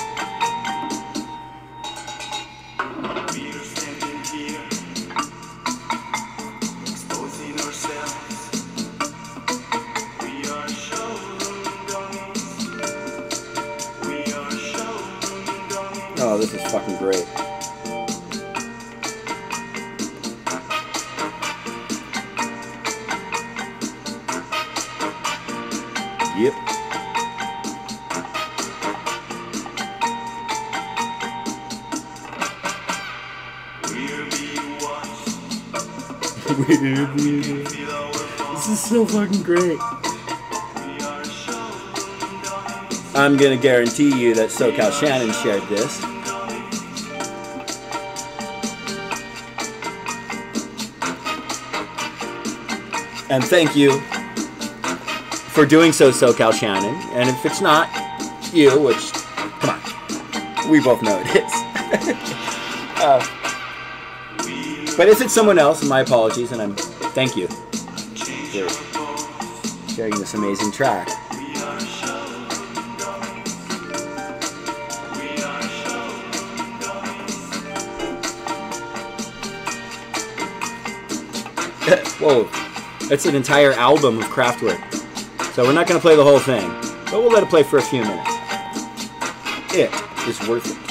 Oh, this is fucking great. This is so fucking great. I'm gonna guarantee you that SoCal Shannon shared this. And thank you for doing so, SoCal Shannon. And if it's not you, which, come on, we both know it is. But if it's someone else, my apologies, and thank you for sharing this amazing track. Whoa, it's an entire album of Kraftwerk. So we're not going to play the whole thing, but we'll let it play for a few minutes. It is worth it.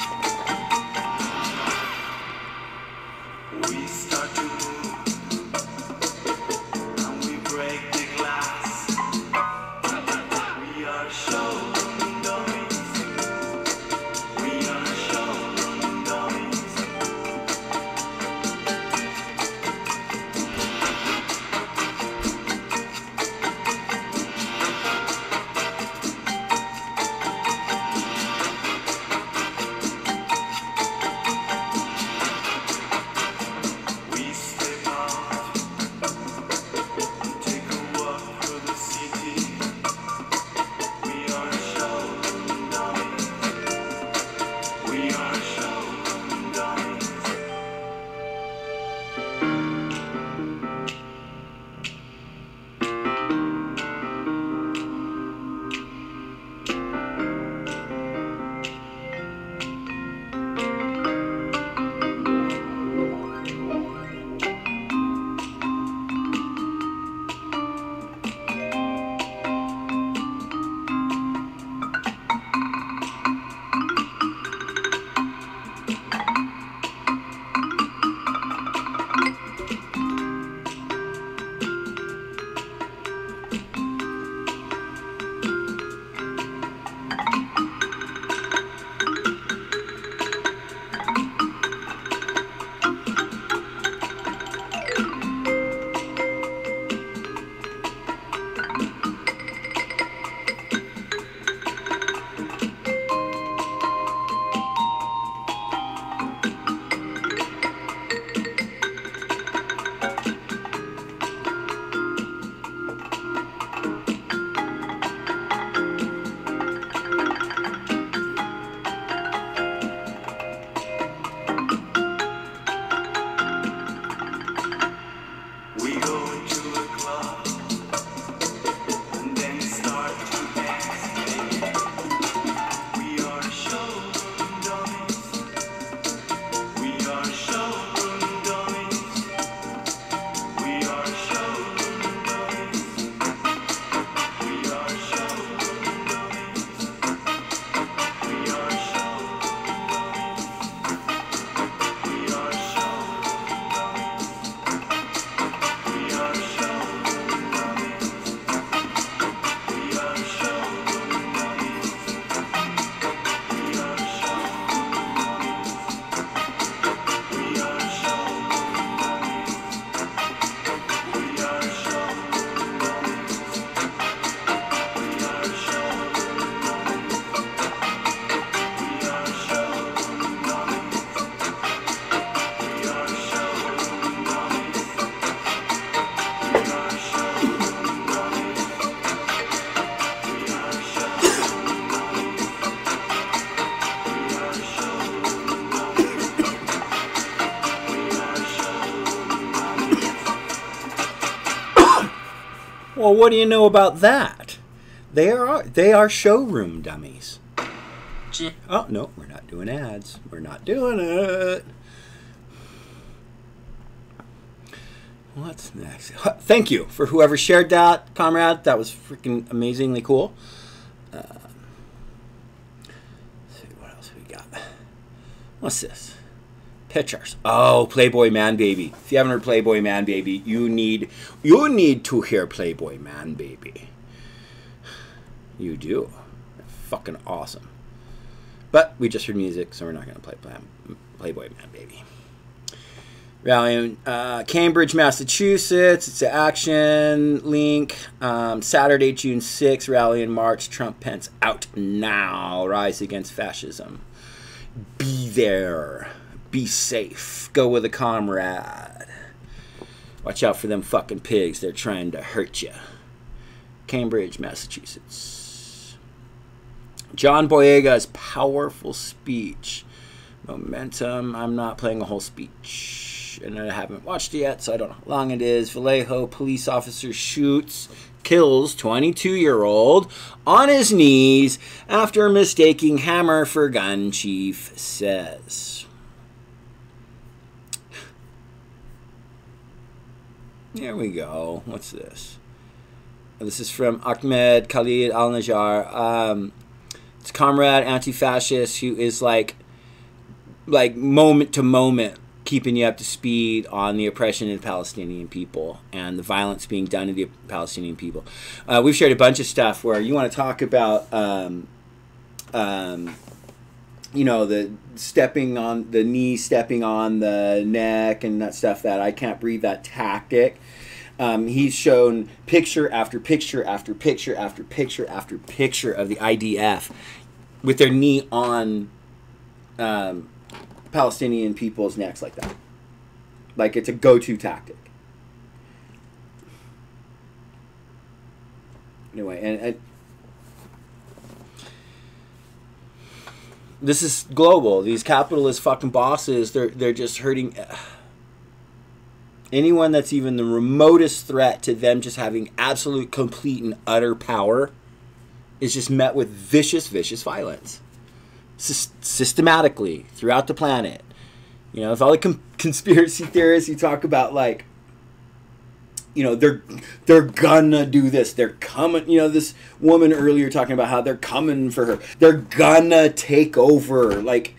Well, what do you know about that? They are showroom dummies. Oh, no, we're not doing ads. We're not doing it. What's next? Thank you for whoever shared that, comrade. That was freaking amazingly cool. Let's see what else we got. What's this? Pictures. Oh, Playboy Man Baby. If you haven't heard Playboy Man Baby, you need to hear Playboy Man Baby. You do. Fucking awesome. But we just heard music, so we're not going to play Playboy Man Baby. Rally in Cambridge, Massachusetts. It's an action link. Saturday, June 6th. Rally in March. Trump Pence out now. Rise against fascism. Be there. Be safe. Go with a comrade. Watch out for them fucking pigs. They're trying to hurt you. Cambridge, Massachusetts. John Boyega's powerful speech. Momentum. I'm not playing a whole speech. And I haven't watched it yet, so I don't know how long it is. Vallejo police officer kills 22-year-old on his knees after mistaking hammer for gun, chief says. Here we go. What's this? This is from Ahmed Khalid Al-Najjar. It's comrade anti-fascist who is like moment to moment keeping you up to speed on the oppression of the Palestinian people and the violence being done to the Palestinian people. We've shared a bunch of stuff where you want to talk about, you know, the stepping on the knee, stepping on the neck, and that stuff, that I can't breathe, that tactic. He's shown picture after picture after picture after picture after picture of the IDF with their knee on Palestinian people's necks like that. Like it's a go-to tactic. Anyway, and this is global. These capitalist fucking bosses, they're just hurting anyone that's even the remotest threat to them just having absolute, complete, and utter power is just met with vicious, vicious violence. Systematically throughout the planet. You know, if all the conspiracy theorists you talk about, like, you know, they're gonna do this, they're coming, you know, this woman earlier talking about how they're coming for her, they're gonna take over, like,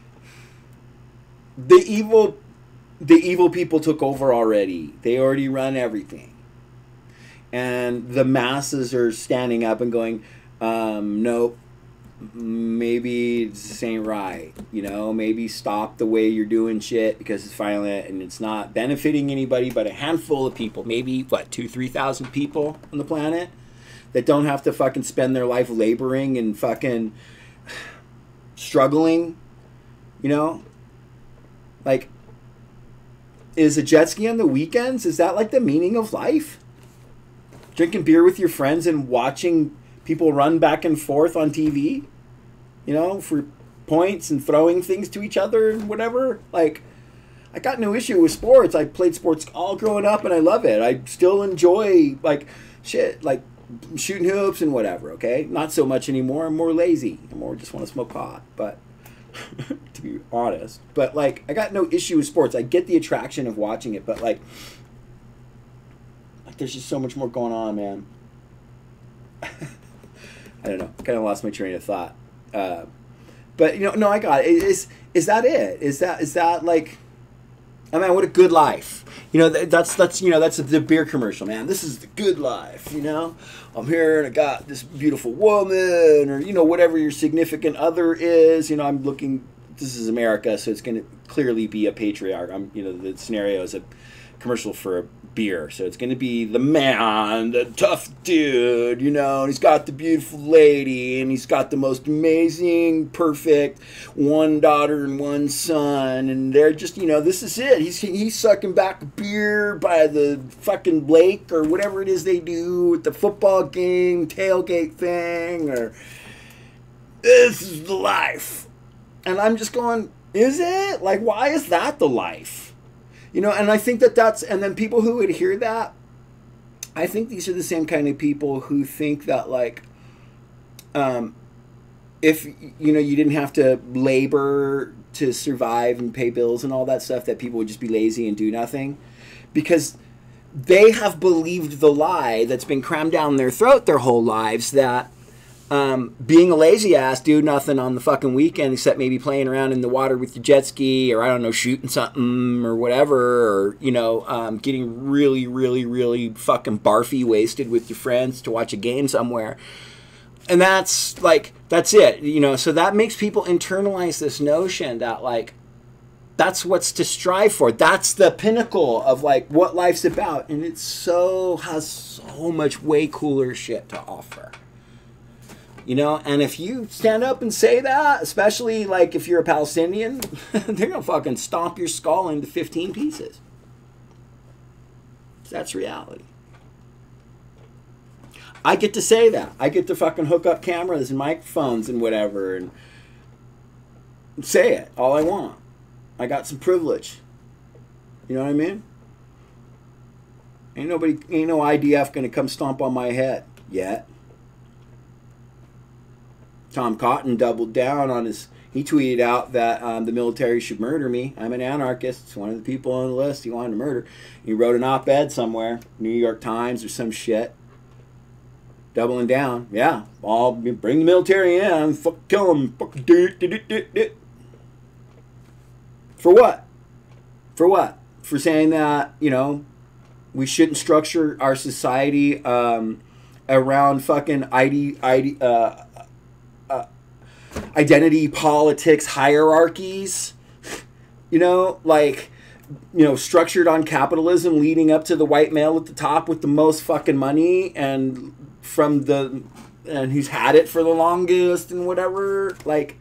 the evil people took over already. They already run everything, and the masses are standing up and going, nope, maybe this ain't right, you know, maybe stop the way you're doing shit because it's violent and it's not benefiting anybody but a handful of people, maybe, what, 2,000-3,000 people on the planet that don't have to fucking spend their life laboring and fucking struggling, you know? Like, is a jet ski on the weekends, is that like the meaning of life? Drinking beer with your friends and watching people run back and forth on TV, you know, for points and throwing things to each other and whatever. Like, I got no issue with sports. I played sports all growing up and I love it. I still enjoy, like, shit, like shooting hoops and whatever, okay? Not so much anymore. I'm more lazy. I more just want to smoke pot, but to be honest. But, like, I got no issue with sports. I get the attraction of watching it, but, like there's just so much more going on, man. I don't know. I kind of lost my train of thought. But, you know, no, I got it. Is that it? Is that like, I mean, what a good life. You know, that's you know, that's the beer commercial, man. This is the good life, you know. I'm here and I got this beautiful woman, or, you know, whatever your significant other is. You know, I'm looking, this is America, so it's going to clearly be a patriarch. You know, the scenario is a commercial for a beer, so it's going to be the man, the tough dude, you know, and he's got the beautiful lady, and he's got the most amazing, perfect one daughter and one son, and they're just, you know, this is it. He's sucking back a beer by the fucking lake or whatever it is they do at the football game, tailgate thing, or this is the life. And I'm just going, is it? Like, why is that the life? You know, and I think that's, and then people who would hear that, I think these are the same kind of people who think that, like, if, you know, you didn't have to labor to survive and pay bills and all that stuff, that people would just be lazy and do nothing. Because they have believed the lie that's been crammed down their throat their whole lives, that being a lazy ass, do nothing on the fucking weekend except maybe playing around in the water with your jet ski, or I don't know, shooting something or whatever, or, you know, getting really, really, really fucking barfy wasted with your friends to watch a game somewhere. And that's, like, that's it, you know. So that makes people internalize this notion that, like, That's what's to strive for. That's the pinnacle of like what life's about, and it has so much way cooler shit to offer. You know, and if you stand up and say that, especially like if you're a Palestinian, they're gonna fucking stomp your skull into 15 pieces. That's reality. I get to say that. I get to fucking hook up cameras and microphones and whatever and say it all I want. I got some privilege. You know what I mean? Ain't no IDF gonna come stomp on my head yet. Tom Cotton doubled down on he tweeted out that the military should murder me. I'm an anarchist. It's one of the people on the list he wanted to murder. He wrote an op-ed somewhere, New York Times or some shit. Doubling down. Yeah, I'll bring the military in. Fuck, kill them. Fuck, For what? For what? For saying that, you know, we shouldn't structure our society around fucking identity politics hierarchies. You know, like, you know, structured on capitalism leading up to the white male at the top with the most fucking money and who's had it for the longest and whatever. Like,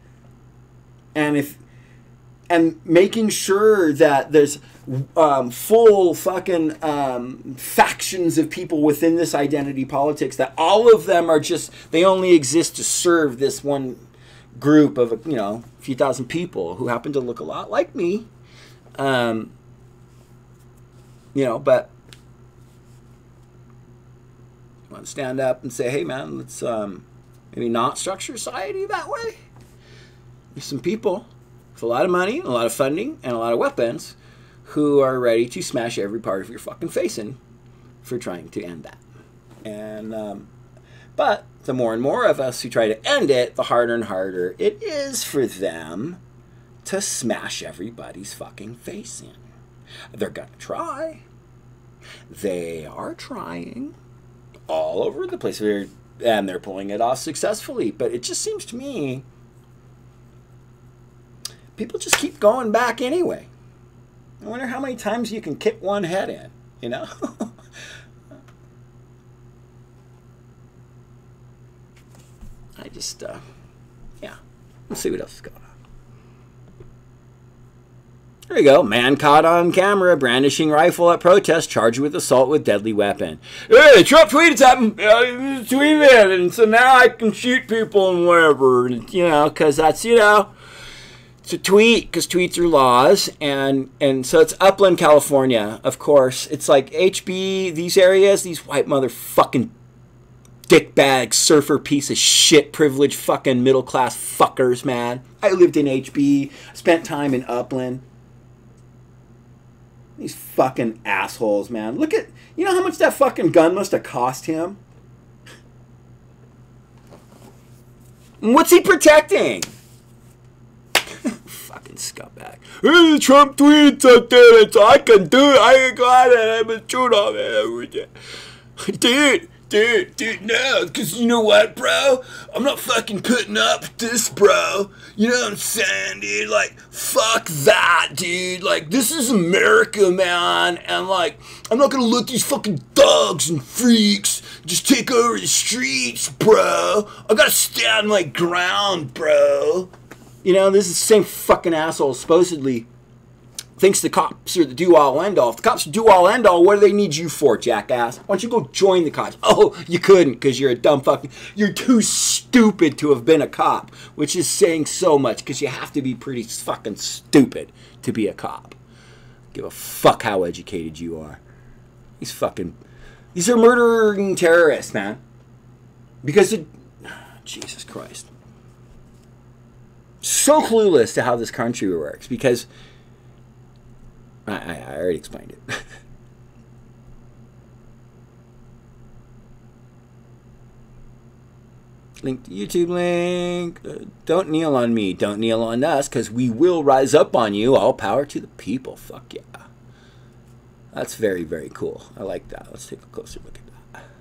and making sure that there's full fucking factions of people within this identity politics, that all of them are just, they only exist to serve this one group of, you know, a few thousand people who happen to look a lot like me. You know, but I want to stand up and say, hey man, let's maybe not structure society that way. There's some people with a lot of money, a lot of funding, and a lot of weapons who are ready to smash every part of your fucking face in for trying to end that. And but the more and more of us who try to end it, the harder and harder it is for them to smash everybody's fucking face in. They're gonna try. They are trying all over the place, and they're pulling it off successfully. But it just seems to me people just keep going back anyway. I wonder how many times you can kick one head in, you know? I just, yeah. Let's see what else is going on. There you go. Man caught on camera brandishing rifle at protest, charged with assault with deadly weapon. Hey, Trump tweeted something. Tweeted, and so now I can shoot people and whatever. You know, because that's, you know, it's a tweet, because tweets are laws. And so it's Upland, California, of course. It's like HB, these areas, these white motherfucking dickbag surfer piece of shit privileged fucking middle class fuckers, man. I lived in HB, spent time in Upland. These fucking assholes, man. Look at, you know how much that fucking gun must have cost him? And what's he protecting? Fucking scumbag. Hey, Trump tweeted something, so I can do it. I can go out and I'm a shoot off it. Dude, no, because you know what, bro? I'm not fucking putting up with this, bro. You know what I'm saying, dude? Like, fuck that, dude. Like, this is America, man. And, like, I'm not gonna let these fucking thugs and freaks just take over the streets, bro. I gotta stand my ground, bro. You know, this is the same fucking asshole supposedly thinks the cops are the do-all, end-all. If the cops are do-all, end-all, what do they need you for, jackass? Why don't you go join the cops? Oh, you couldn't because you're a dumb fucking... You're too stupid to have been a cop, which is saying so much because you have to be pretty fucking stupid to be a cop. Give a fuck how educated you are. These are murdering terrorists, man. Because Jesus Christ. So clueless to how this country works because... I already explained it. Link to YouTube link. Don't kneel on me. Don't kneel on us, because we will rise up on you. All power to the people. Fuck yeah. That's very, very cool. I like that. Let's take a closer look at that.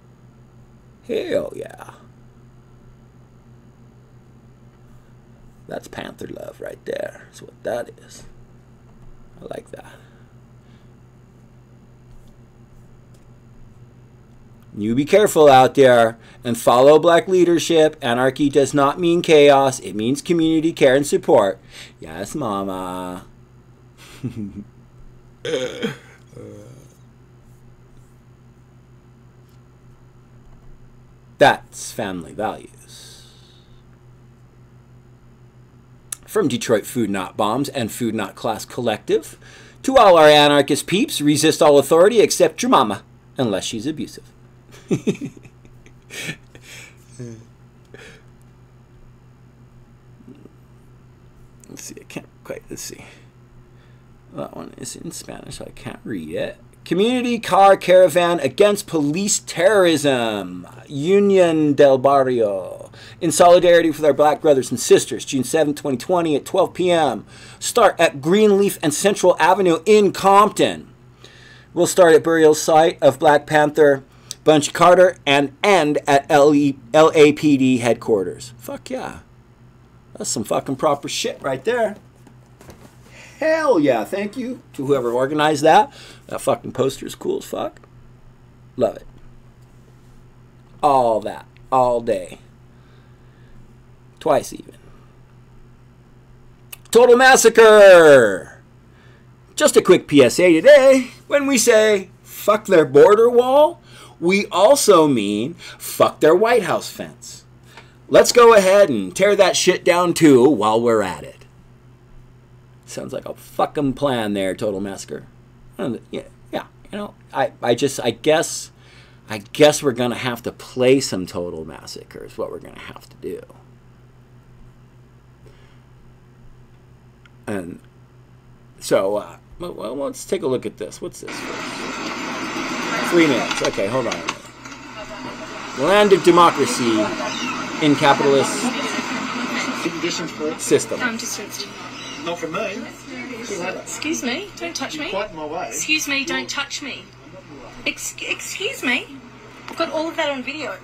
Hell yeah. That's Panther love right there. That's what that is. I like that. You be careful out there and follow black leadership. Anarchy does not mean chaos. It means community care and support. Yes, mama. That's family values. From Detroit Food Not Bombs and Food Not Class Collective, to all our anarchist peeps, resist all authority except your mama, unless she's abusive. Let's see, I can't quite, let's see. That one is in Spanish, so I can't read it. Community Car Caravan Against Police Terrorism, Union del Barrio. In solidarity with our black brothers and sisters, June 7, 2020 at 12 p.m. Start at Greenleaf and Central Avenue in Compton. We'll start at burial site of Black Panther Bunch Carter and end at LAPD headquarters. Fuck yeah. That's some fucking proper shit right there. Hell yeah. Thank you to whoever organized that. That fucking poster is cool as fuck. Love it. All that. All day. Twice even. Total Massacre. Just a quick PSA today. When we say fuck their border wall, we also mean fuck their White House fence. Let's go ahead and tear that shit down too while we're at it. Sounds like a fucking plan there, Total Massacre. Yeah, you know, I guess we're gonna have to play some Total Massacre is what we're gonna have to do. And so, well, let's take a look at this. What's this? 3 minutes. Okay, hold on. Land of democracy in capitalist system. I'm distanced. Not from me. Excuse me, don't touch me. Quite in my way. Excuse me, don't touch me. Excuse me. I've got all of that on video.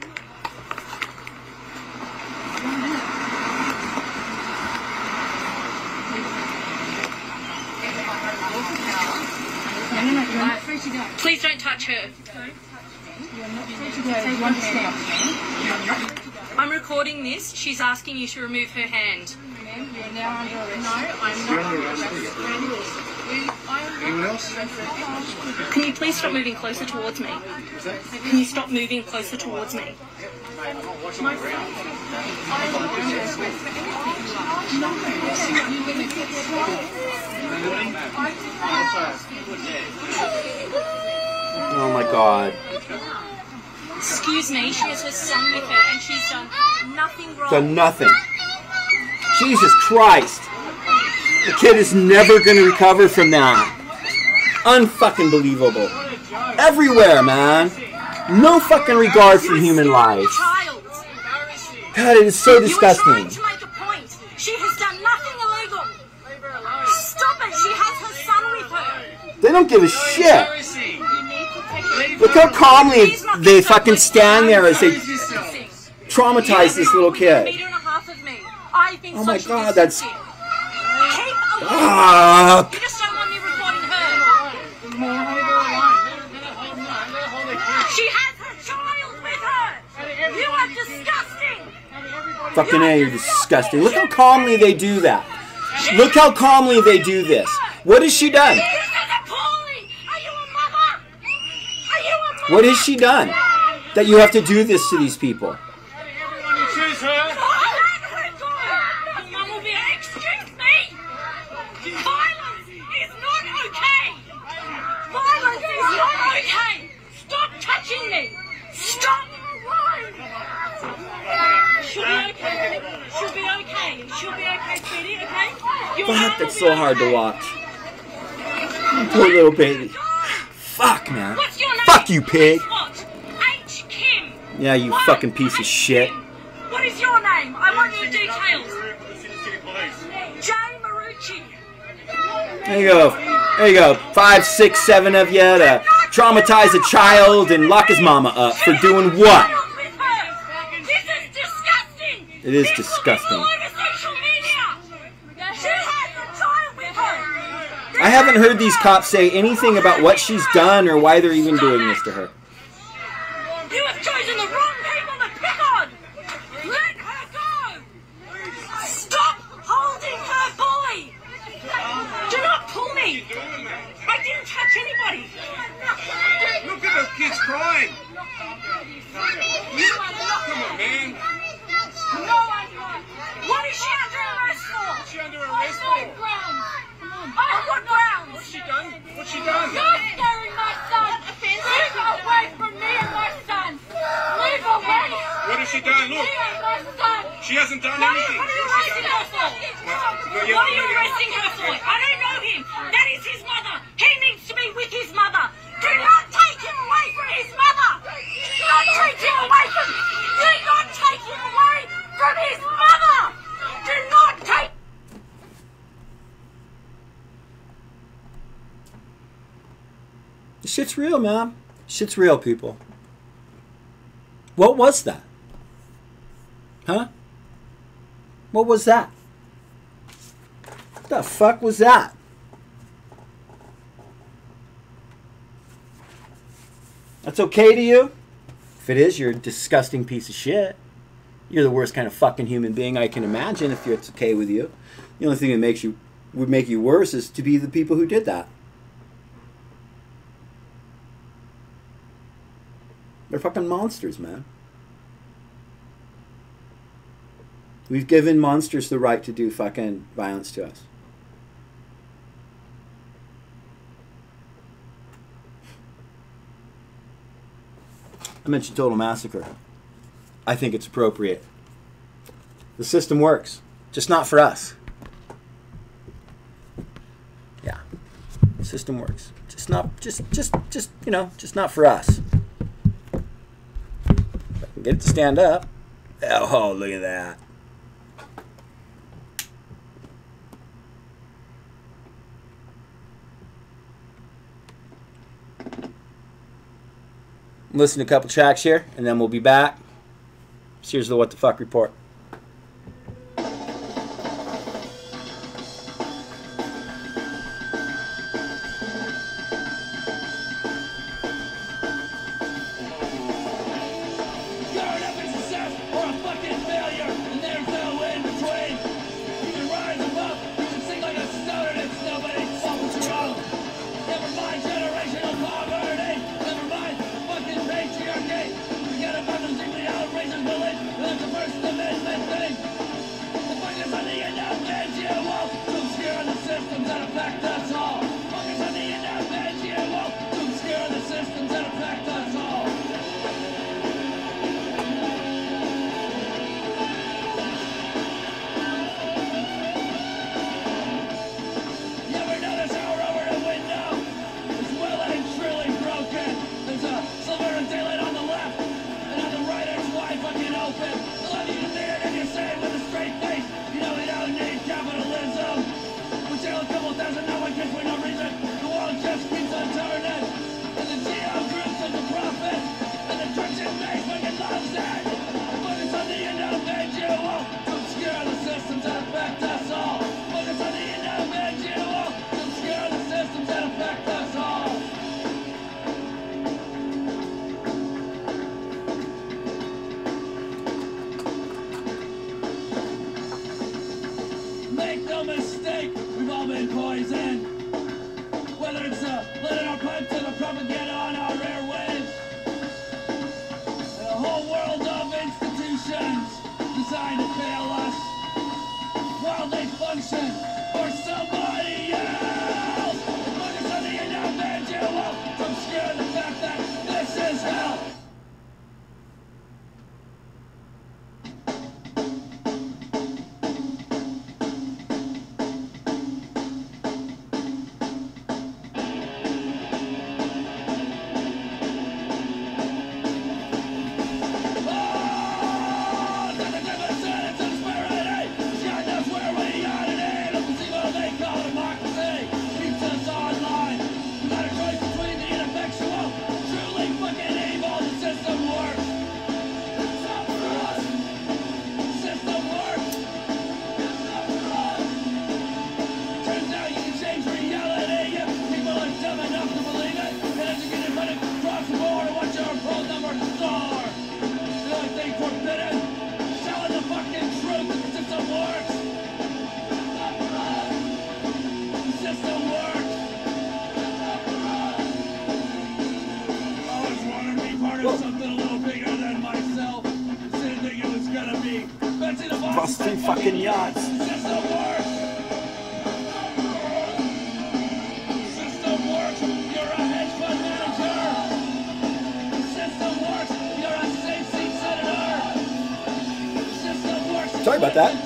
No, you're not free to go. Please don't touch her. You're not free to go. You understand? I'm recording this. She's asking you to remove her hand. Ma'am, you're now under arrest. No, I'm not under arrest. Anyone else? Can you please stop moving closer towards me? Can you stop moving closer towards me? Oh my God. Excuse me, she has her son with her and she's done nothing wrong. Done nothing. Jesus Christ. The kid is never going to recover from that. Unfucking believable. Everywhere, man. No fucking regard for human life. God, it is so disgusting. You were trying to make a point. She has done nothing illegal. Stop it. She has her son with her. They don't give a shit. Look how calmly they fucking stand there as they traumatize this little kid. Oh my God, that's... You Ah! just don't want me recording her. She has her child with her. You are disgusting. Fucking A, you're disgusting. Look how calmly they do that. Look how calmly they do this. What has she done? What has she done that you have to do this to these people? Fuck, that's so hard to watch. Poor little baby. Fuck, man. Fuck you, pig. H. Kim. Yeah, you fucking piece of shit. What is your name? I want your details. J. Marucci. There you go. There you go. 5, 6, 7 of you to traumatize a child and lock his mama up for doing what? This is disgusting. It is disgusting. All over social media. I haven't heard these cops say anything about what she's done or why they're even doing this to her. You have chosen the wrong people to pick on! Let her go! Stop holding her boy! Do not pull me! I didn't touch anybody! Look at those kids crying. Come on, man. No, I'm not. What is she under arrest for? What's she under arrest for? I've got grounds. I've got grounds. What's she done? What's she done? You're scaring my son. Move away from me and my son. Move away. What has she done? Look. Me and my son. She hasn't done What anything. are you arresting her for? What are you arresting her for? I don't know him. That is his mother. He needs to be with his mother. Do not take him away from his mother. Do not take him away from. Do not take him away from his mother. Do not take. This shit's real, man. Shit's real, people. What was that? Huh? What was that? What the fuck was that? That's okay to you? If it is, you're a disgusting piece of shit. You're the worst kind of fucking human being I can imagine if it's okay with you. The only thing that would make you worse is to be the people who did that. They're fucking monsters, man. We've given monsters the right to do fucking violence to us. I mentioned Total Massacre. I think it's appropriate. The system works, just not for us. Yeah, the system works, just not for us. If I can get it to stand up. Oh, look at that. Listen to a couple tracks here, and then we'll be back. Here's the What the Fuck report. Bust 3 fucking yachts. Sorry about that.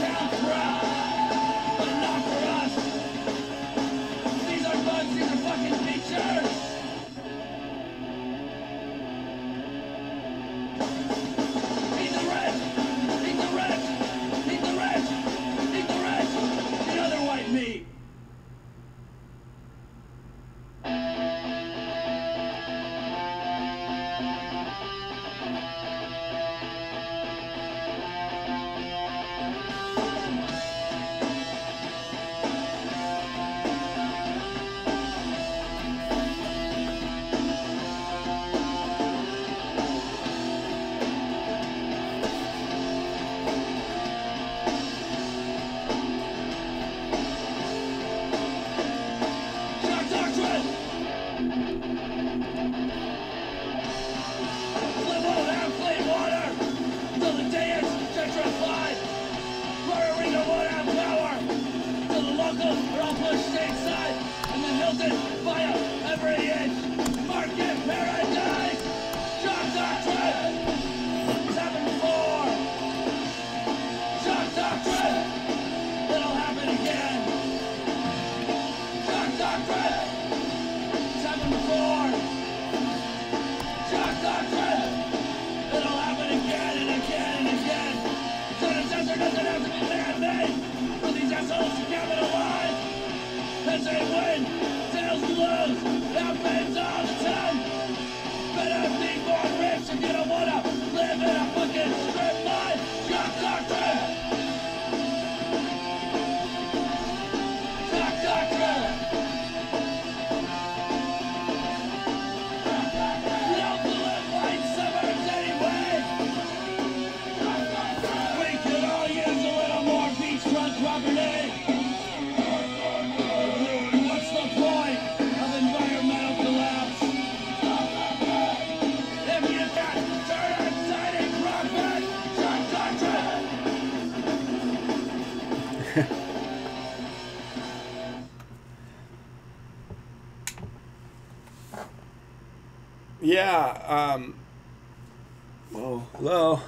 Yeah, whoa, hello.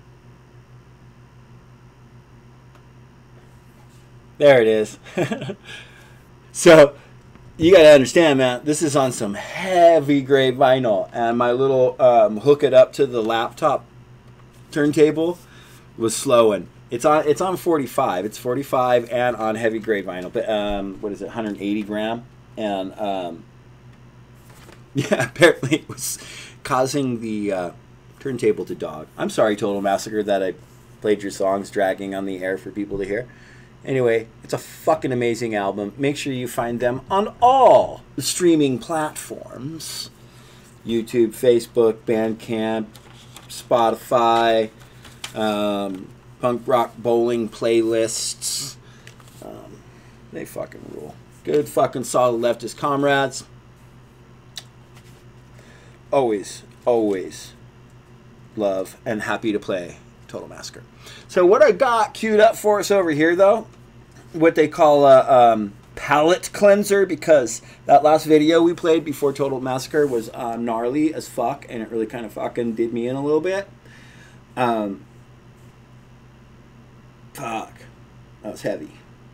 There it is. So, you gotta understand, man, this is on some heavy grade vinyl, and my little hook it up to the laptop turntable was slowing. It's on 45. It's 45 and on heavy grade vinyl. But what is it? 180 gram, and yeah, apparently it was causing the turntable to dog. I'm sorry, Total Massacre, that I played your songs dragging on the air for people to hear. Anyway, it's a fucking amazing album. Make sure you find them on all the streaming platforms. YouTube, Facebook, Bandcamp, Spotify, punk rock bowling playlists. They fucking rule. Good fucking solid leftist comrades. Always, always love and happy to play Total Massacre. So what I got queued up for us over here, though, what they call a palate cleanser, because that last video we played before Total Massacre was gnarly as fuck, and it really kind of fucking did me in a little bit. Fuck. That was heavy.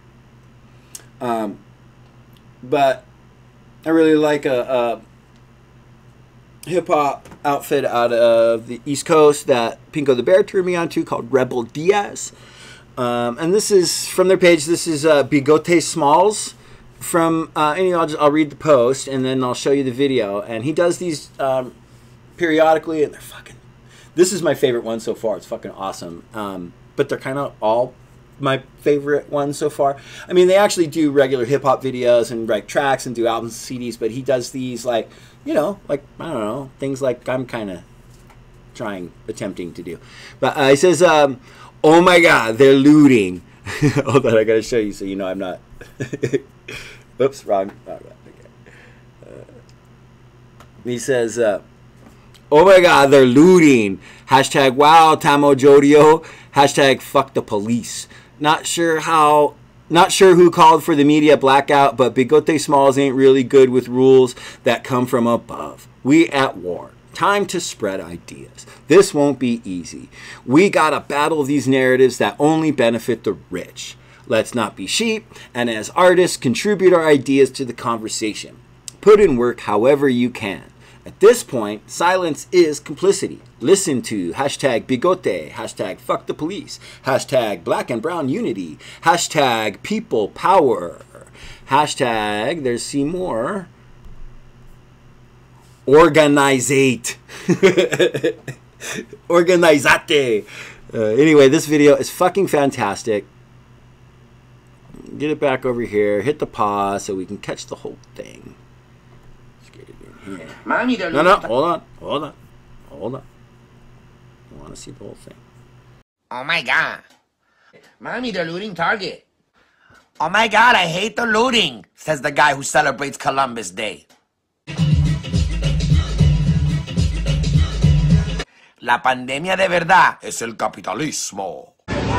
But I really like a hip-hop outfit out of the East Coast that Pinko the Bear turned me on to, called Rebel Diaz. And this is from their page. This is Bigote Smalls from anyway, I'll read the post and then I'll show you the video. And he does these periodically, and they're fucking, this is my favorite one so far. It's fucking awesome. But they're kind of all my favorite ones so far. I mean, they actually do regular hip-hop videos and write tracks and do albums, CDs, but he does these, like, you know, like, I don't know, things like I'm kind of attempting to do. But he says, oh my God, they're looting. Hold on, I got to show you so you know I'm not. Oops, wrong. Okay. He says, Oh my God, they're looting. Hashtag wow, Tamo Jodio. Hashtag fuck the police. Not sure who called for the media blackout, but Bigote Smalls ain't really good with rules that come from above. We at war. Time to spread ideas. This won't be easy. We gotta battle these narratives that only benefit the rich. Let's not be sheep, and as artists, contribute our ideas to the conversation. Put in work however you can. At this point, silence is complicity. Listen to hashtag Bigote, hashtag fuck the police, hashtag black and brown unity, hashtag people power, hashtag there's Seymour, organizate, organizate. Anyway, this video is fucking fantastic. Get it back over here, hit the pause so we can catch the whole thing. No, hold on. You want to see the whole thing. Oh my God. Mommy, they're looting Target. Oh my God, I hate the looting, says the guy who celebrates Columbus Day. La pandemia de verdad es el capitalismo.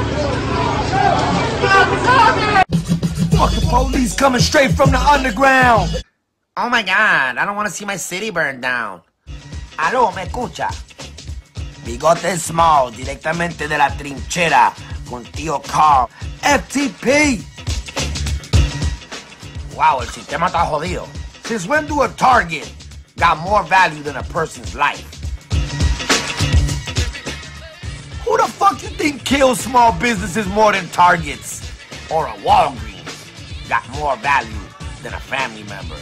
Fuck the police coming straight from the underground. Oh my God, I don't want to see my city burn down. Aló, ¿me escucha? Bigote Small, directamente de la trinchera, con tío Carl. FTP! Wow, el sistema está jodido. Since when do a target got more value than a person's life? Who the fuck you think kills small businesses more than targets? Or a Walgreens got more value than a family member?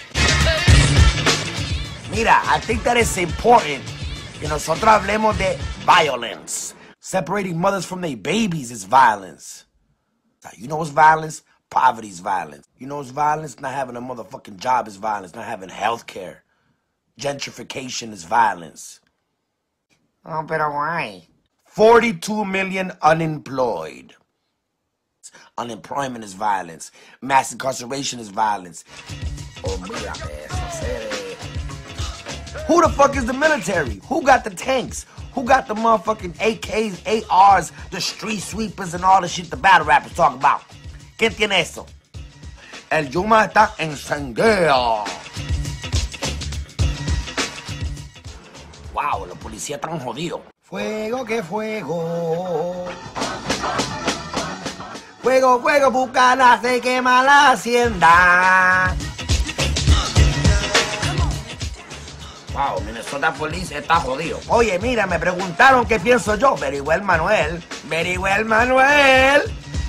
Mira, I think that it's important que nosotros hablemos de violence. Separating mothers from their babies is violence. You know what's violence? Poverty is violence. You know what's violence? Not having a motherfucking job is violence. Not having health care. Gentrification is violence. Oh, pero why? 42 million unemployed. Unemployment is violence. Mass incarceration is violence. Oh, mira, who the fuck is the military? Who got the tanks? Who got the motherfucking AKs, ARs, the street sweepers, and all the shit the battle rappers talk about? ¿Quién tiene eso? El Yuma está encendido. Wow, los policías están jodidos. Fuego que fuego. Fuego, fuego, Bucana se quema la hacienda. Wow, Minnesota Police está jodido. Oye, mira, me preguntaron qué pienso yo. Very well, Manuel. Very well, Manuel.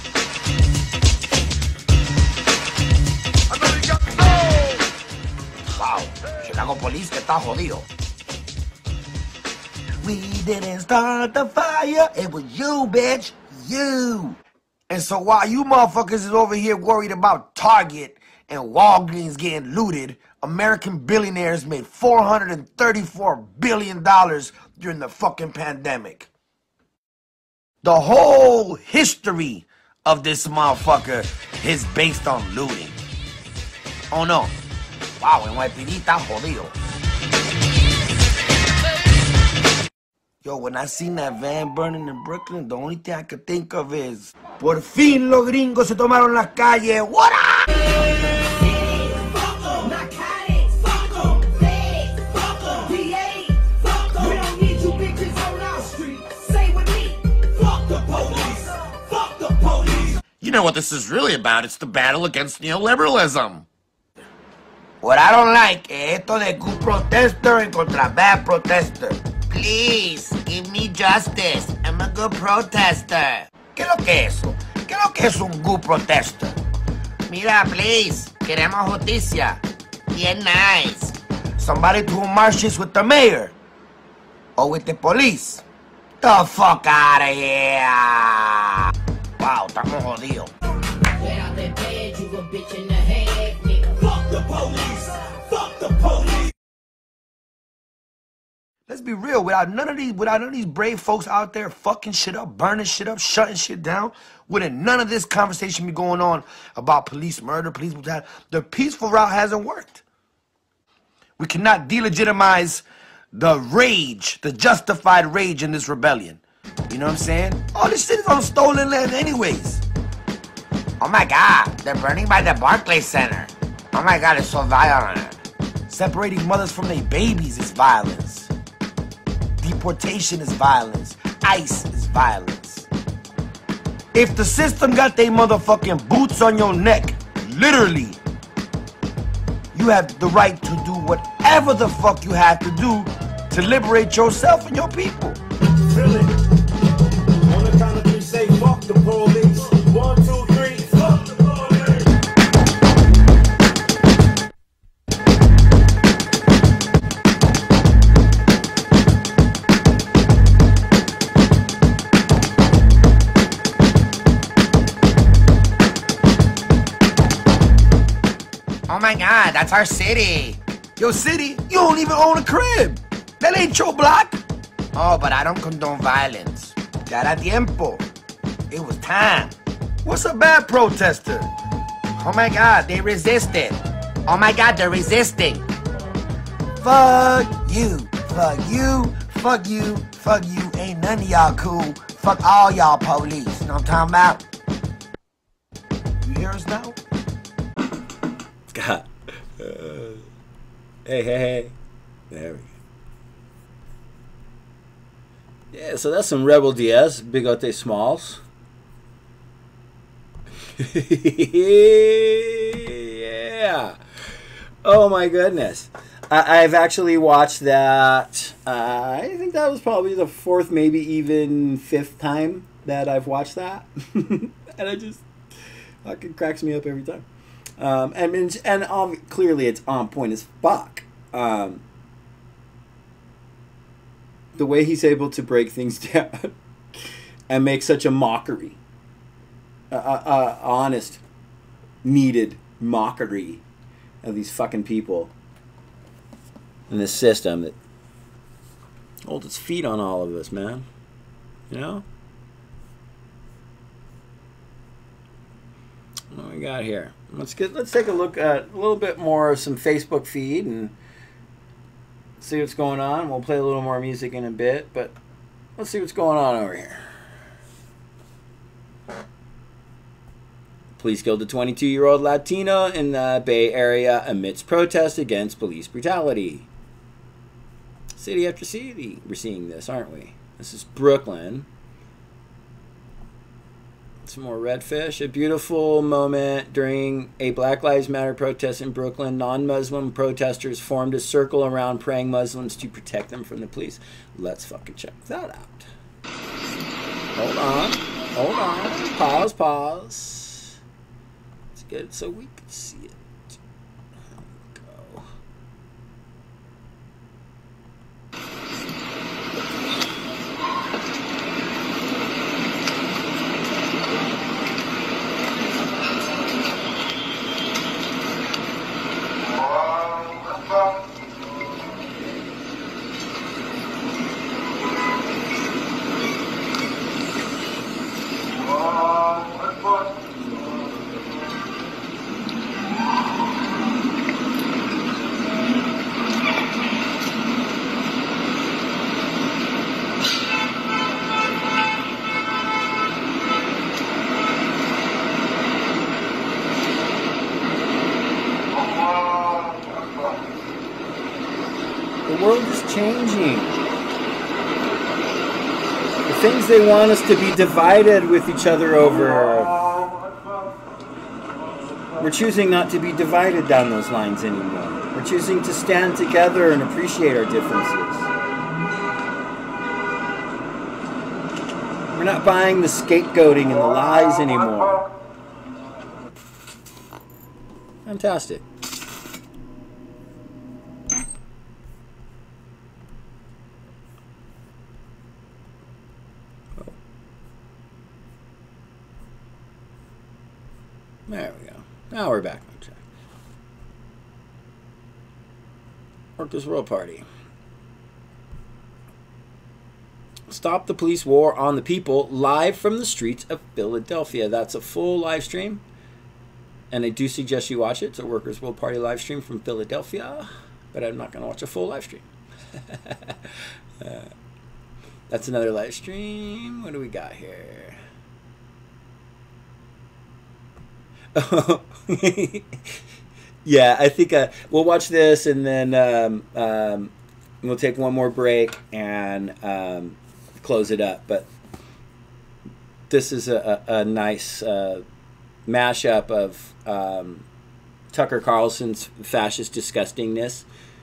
Wow, Chicago Police está jodido. We didn't start the fire. It was you, bitch. You. And so while you motherfuckers is over here worried about Target and Walgreens getting looted, American billionaires made $434 billion during the fucking pandemic. The whole history of this motherfucker is based on looting. Oh no. Wow, NYPD está jodido. Yo, when I seen that van burning in Brooklyn, the only thing I could think of is, por fin los gringos se tomaron las calles. What up? You know what this is really about? It's the battle against neoliberalism. What I don't like es esto de good protester en contra bad protester. Please, give me justice. I'm a good protester. ¿Qué es lo que es eso? ¿Qué es lo que es un good protester? Mira, please, queremos justicia. Bien nice. Somebody who marches with the mayor. Or with the police. The fuck out of here. Wow, estamos jodidos. Get out the bed, you a bitch in the head, nigga. Fuck the police. Fuck the police. Let's be real. Without none of these brave folks out there fucking shit up, burning shit up, shutting shit down, wouldn't none of this conversation be going on about police murder, police brutality. The peaceful route hasn't worked. We cannot delegitimize the rage, the justified rage in this rebellion. You know what I'm saying? All this shit is on stolen land anyways. Oh my God, they're burning by the Barclays Center. Oh my God, it's so violent. Separating mothers from their babies is violence. Deportation is violence. ICE is violence. If the system got their motherfucking boots on your neck, literally, you have the right to do whatever the fuck you have to do to liberate yourself and your people. Really? On the count of three, say fuck the police. 1, 2, 3, fuck the police. Oh my God, that's our city. Your city? You don't even own a crib. That ain't your block. Oh, but I don't condone violence. Ya era tiempo. It was time. What's a bad protester? Oh my God, they resisted. Oh my God, they're resisting. Fuck you. Fuck you. Fuck you. Fuck you. Ain't none of y'all cool. Fuck all y'all police. You know what I'm talking about? You hear us now? God. Hey. There we go. Yeah, so that's some Rebel DS, Bigote Smalls. Yeah. Oh my goodness. I've actually watched that. I think that was probably the 4th, maybe even 5th time that I've watched that. And I just fucking cracks me up every time. And clearly it's on point as fuck. The way he's able to break things down and make such a mockery, honest, needed mockery of these fucking people in this system that holds its feet on all of us, man. You know? What we got here? Let's take a look at a little bit more of some Facebook feed and see what's going on. We'll play a little more music in a bit, but let's see what's going on over here. Police killed a 22-year-old Latina in the Bay Area amidst protests against police brutality. City after city, we're seeing this, aren't we? This is Brooklyn. Some more redfish. A beautiful moment during a Black Lives Matter protest in Brooklyn. Non-Muslim protesters formed a circle around praying Muslims to protect them from the police. Let's fucking check that out. Hold on. Pause. Let's get it so we can see it. There we go. The world is changing. The things they want us to be divided with each other over, we're choosing not to be divided down those lines anymore. We're choosing to stand together and appreciate our differences. We're not buying the scapegoating and the lies anymore. Fantastic. There we go. Now we're back on track. Workers' World Party. Stop the Police War on the People, live from the streets of Philadelphia. That's a full live stream, and I do suggest you watch it. It's a Workers' World Party live stream from Philadelphia, but I'm not going to watch a full live stream. That's another live stream. What do we got here? Oh, yeah, I think we'll watch this and then we'll take one more break and close it up. But this is a nice mashup of Tucker Carlson's fascist disgustingness.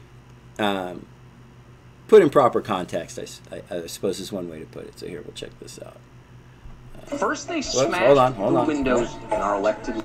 Put in proper context, I suppose is one way to put it. So here, we'll check this out. First, they smashed the windows in our elected.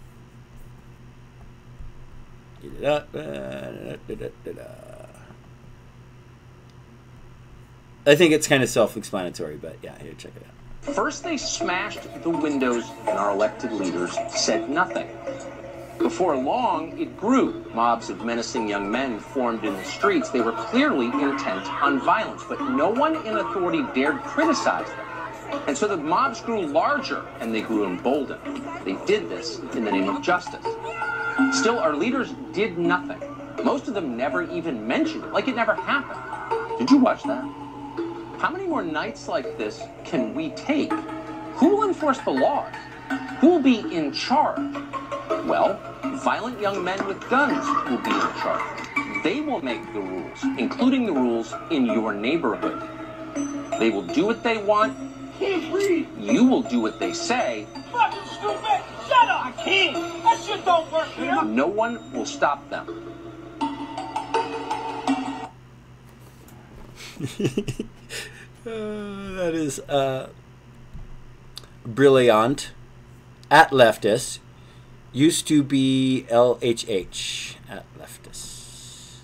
I think it's kind of self-explanatory, but yeah, here, check it out. First, they smashed the windows, and our elected leaders said nothing. Before long, it grew. Mobs of menacing young men formed in the streets. They were clearly intent on violence, but no one in authority dared criticize them. And so the mobs grew larger, and they grew emboldened. They did this in the name of justice. Still, our leaders did nothing. Most of them never even mentioned it, like it never happened. Did you watch that? How many more nights like this can we take? Who will enforce the laws? Who will be in charge? Well, violent young men with guns will be in charge. They will make the rules, including the rules in your neighborhood. They will do what they want. You will do what they say. Fucking stupid! Shut up! I can't! That shit don't work here! No one will stop them. That is brilliant. At Leftist. Used to be LHH. At Leftist.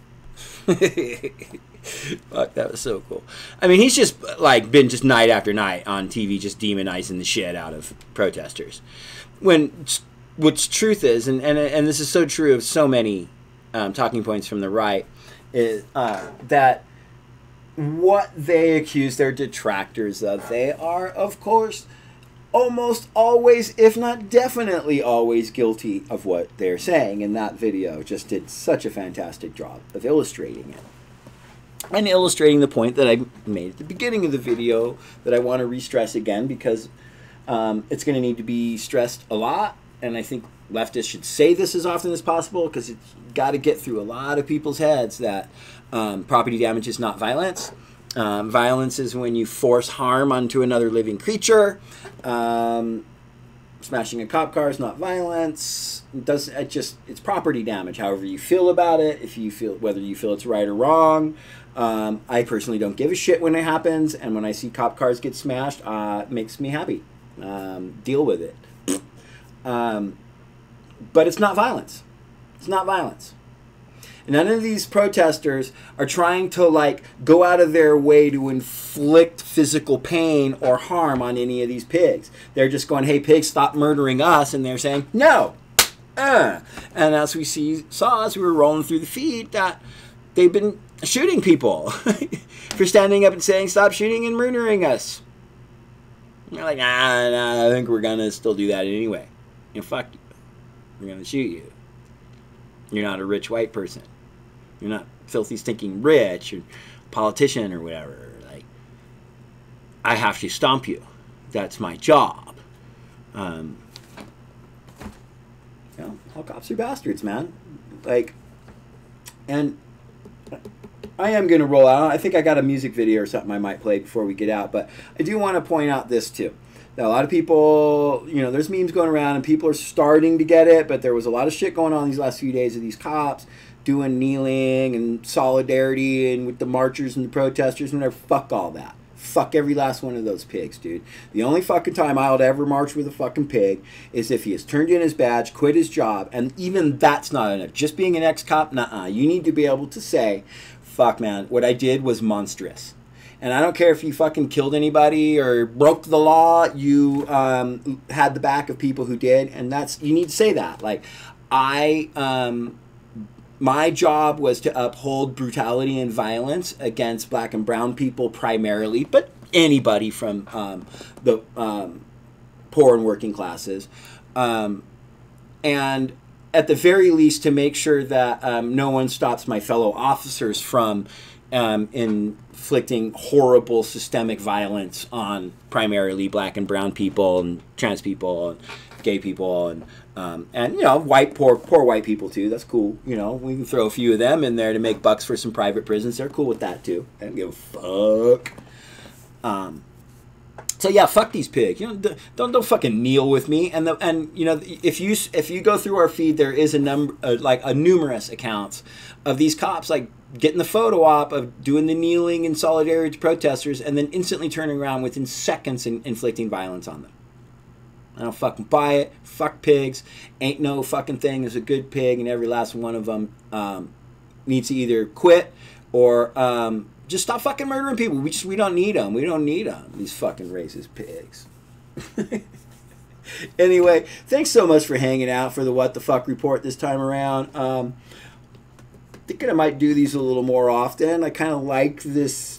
Fuck, that was so cool. I mean, he's just like been just night after night on TV just demonizing the shit out of protesters. When what's truth is, and this is so true of so many talking points from the right, is that what they accuse their detractors of, they are, of course, almost always, if not definitely always, guilty of what they're saying. And that video just did such a fantastic job of illustrating it. And illustrating the point that I made at the beginning of the video that I want to re-stress again, because it's going to need to be stressed a lot. And I think leftists should say this as often as possible, because it's got to get through a lot of people's heads that property damage is not violence. Violence is when you force harm onto another living creature. Smashing a cop car is not violence. It's property damage. However you feel about it, whether you feel it's right or wrong. I personally don't give a shit when it happens, and when I see cop cars get smashed, it makes me happy. Deal with it. But it's not violence. It's not violence. None of these protesters are trying to like go out of their way to inflict physical pain or harm on any of these pigs. They're just going, "Hey, pigs, stop murdering us," and they're saying no. And as we saw as we were rolling through the feed, that they've been shooting people for standing up and saying, "Stop shooting and murdering us." And they're like, nah, I think we're gonna still do that anyway. Fuck you. We're gonna shoot you. You're not a rich white person. You're not filthy, stinking rich or politician or whatever. Like, I have to stomp you. That's my job. All cops are bastards, man. Like, and I am going to roll out. I think I got a music video or something I might play before we get out. But I do want to point out this, too. That a lot of people, there's memes going around and people are starting to get it. But there was a lot of shit going on these last few days of these cops doing kneeling and solidarity and with the marchers and the protesters and whatever. Fuck all that. Fuck every last one of those pigs, dude. The only fucking time I would ever march with a fucking pig is if he has turned in his badge, quit his job, and even that's not enough. Just being an ex-cop, nuh-uh. You need to be able to say, fuck, man, what I did was monstrous. And I don't care if you fucking killed anybody or broke the law, you had the back of people who did, and you need to say that. Like, my job was to uphold brutality and violence against black and brown people primarily, but anybody from the poor and working classes. And at the very least, to make sure that no one stops my fellow officers from inflicting horrible systemic violence on primarily black and brown people and trans people and gay people and you know, poor white people too. That's cool. You know, we can throw a few of them in there to make bucks for some private prisons. They're cool with that too. They don't give a fuck. So yeah, fuck these pigs. You know, don't fucking kneel with me. And you know, if you go through our feed, there is a numerous accounts of these cops like getting the photo op of doing the kneeling in solidarity to protesters, and then instantly turning around within seconds and inflicting violence on them. I don't fucking buy it. Fuck pigs. Ain't no fucking thing. There's a good pig, and every last one of them needs to either quit or just stop fucking murdering people. We don't need them. We don't need them. These fucking racist pigs. Anyway, thanks so much for hanging out for the What the Fuck report this time around. Thinking I might do these a little more often. I kind of like this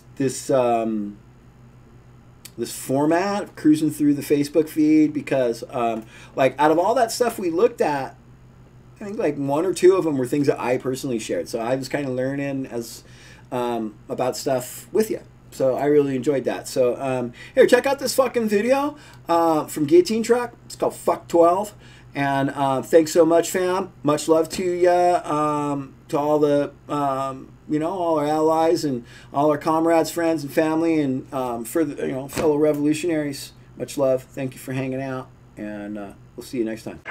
format, cruising through the Facebook feed, because like out of all that stuff we looked at, I think like one or two of them were things that I personally shared. So I was kind of learning as about stuff with you. So I really enjoyed that. So here, check out this fucking video from Guillotine Truck. It's called Fuck 12. And thanks so much, fam. Much love to you, to all the, you know, all our allies and all our comrades, friends, and family, and for the, you know, fellow revolutionaries. Much love. Thank you for hanging out, and we'll see you next time.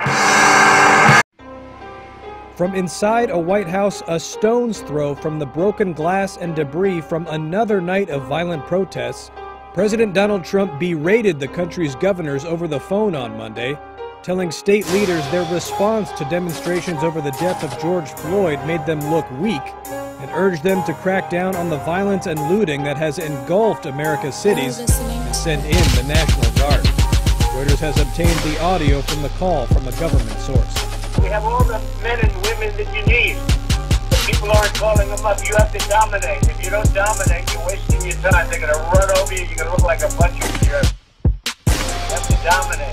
From inside a White House, a stone's throw from the broken glass and debris from another night of violent protests, President Donald Trump berated the country's governors over the phone on Monday, telling state leaders their response to demonstrations over the death of George Floyd made them look weak, and urged them to crack down on the violence and looting that has engulfed America's cities and send in the National Guard. Reuters has obtained the audio from the call from a government source. We have all the men and women that you need. But people aren't calling them up. You have to dominate. If you don't dominate, you're wasting your time. They're going to run over you. You're going to look like a bunch of jerks. You have to dominate.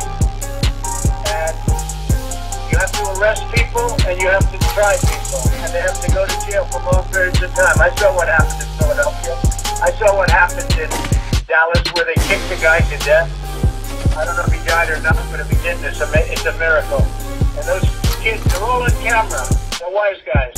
And you have to arrest people, and you have to try people. And they have to go to jail for long periods of time. I saw what happened in Philadelphia. I saw what happened in Dallas, where they kicked a guy to death. I don't know if he died or not, but if he didn't, it's a miracle. And those kids, they're all on camera. They're wise guys.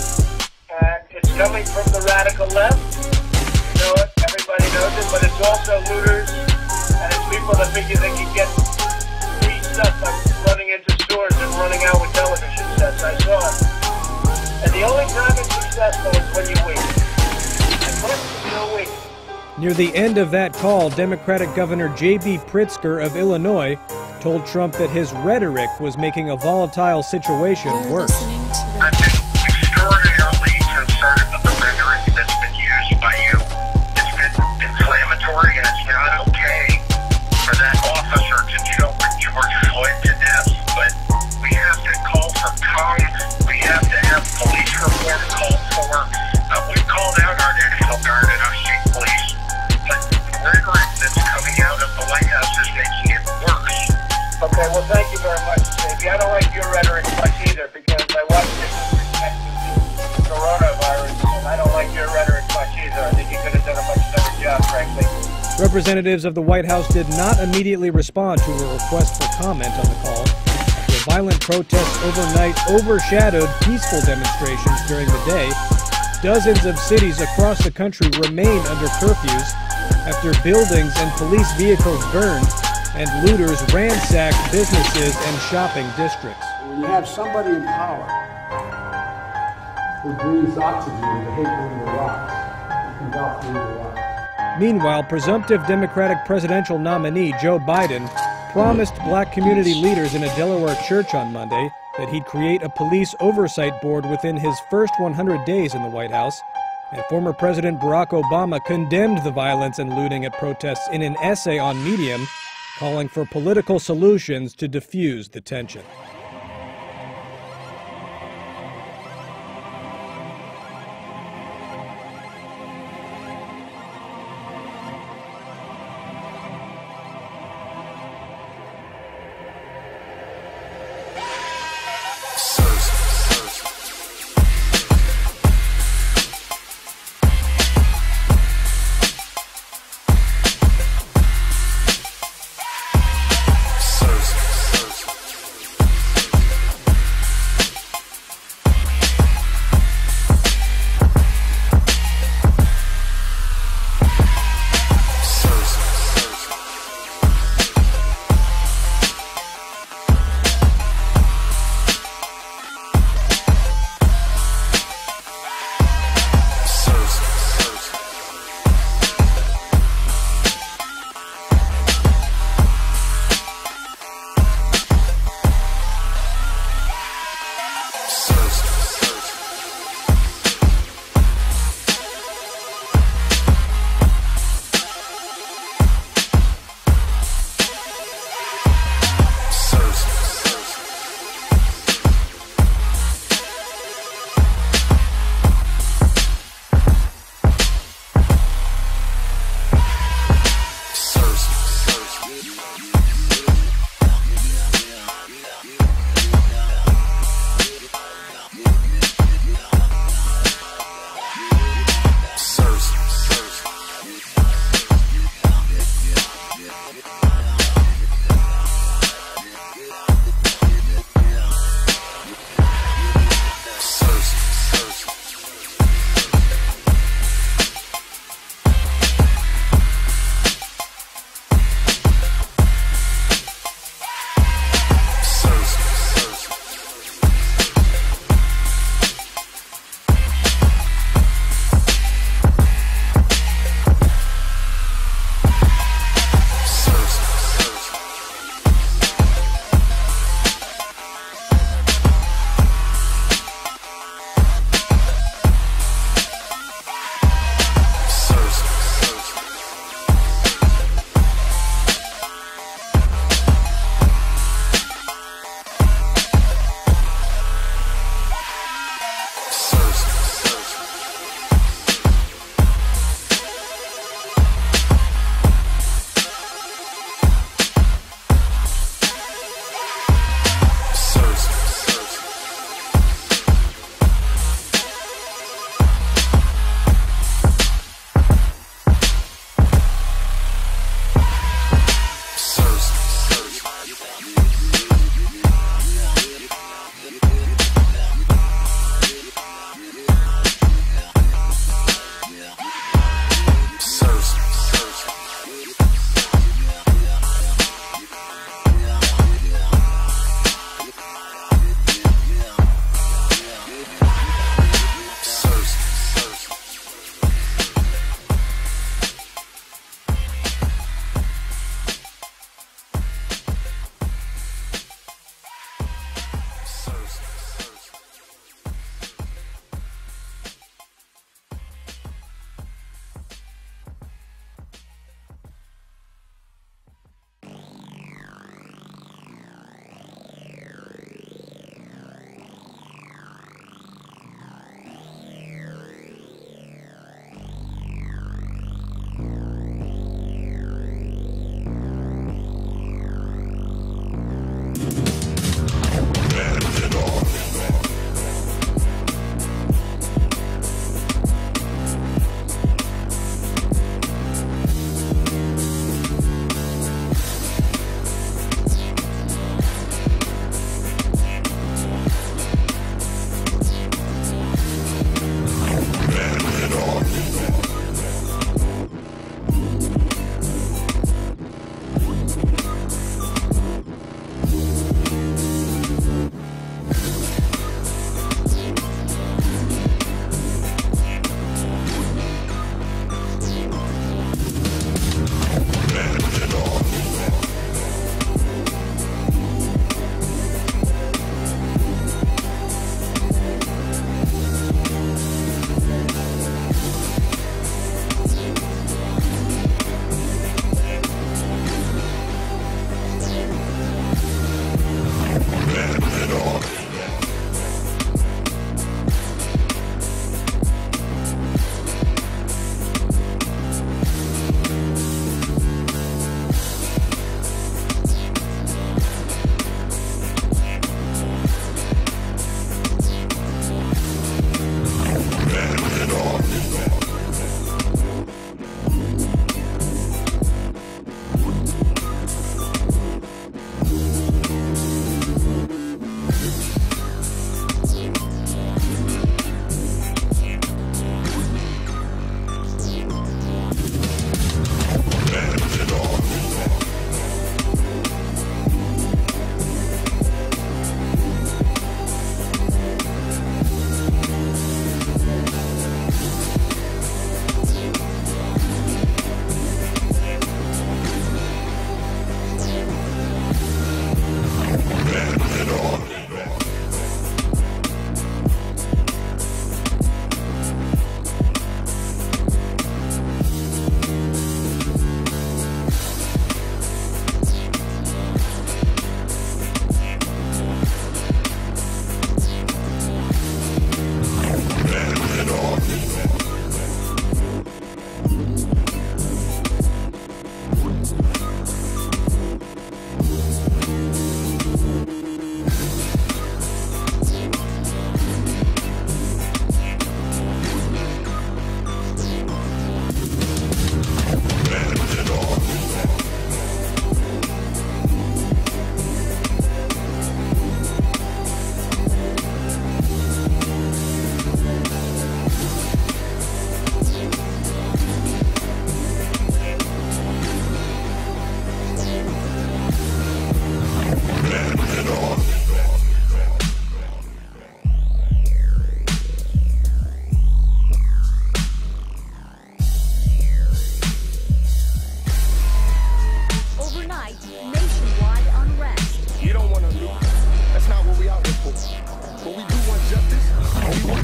And it's coming from the radical left. You know it. Everybody knows it. But it's also looters. And it's people that figure they can get free stuff by running into stores and running out with television sets. I saw it. And the only time it's successful is when you win. And most you don't win. Near the end of that call, Democratic Governor J.B. Pritzker of Illinois told Trump that his rhetoric was making a volatile situation worse. I've been extraordinarily concerned with the rhetoric that's been used by you. It's been inflammatory, and it's not okay for that officer to choke George Floyd to death. But we have to call for calm. We have to have police reform called for. We've called out our National Guard and our state police. But the rhetoric that's coming out of the White House is making it worse. Okay, well, thank you very much, Davey. I don't like your rhetoric much either, because I watched it with respect to the coronavirus, and I don't like your rhetoric much either. I think you could have done a much better job, frankly. Representatives of the White House did not immediately respond to a request for comment on the call, after violent protests overnight overshadowed peaceful demonstrations during the day. Dozens of cities across the country remain under curfews after buildings and police vehicles burned and looters ransacked businesses and shopping districts. When you have somebody in power who breathes oxygen to hate through the rocks, you can go through the rocks. Meanwhile, presumptive Democratic presidential nominee Joe Biden promised black community leaders in a Delaware church on Monday that he'd create a police oversight board within his first 100 days in the White House. And former President Barack Obama condemned the violence and looting at protests in an essay on Medium, calling for political solutions to diffuse the tension.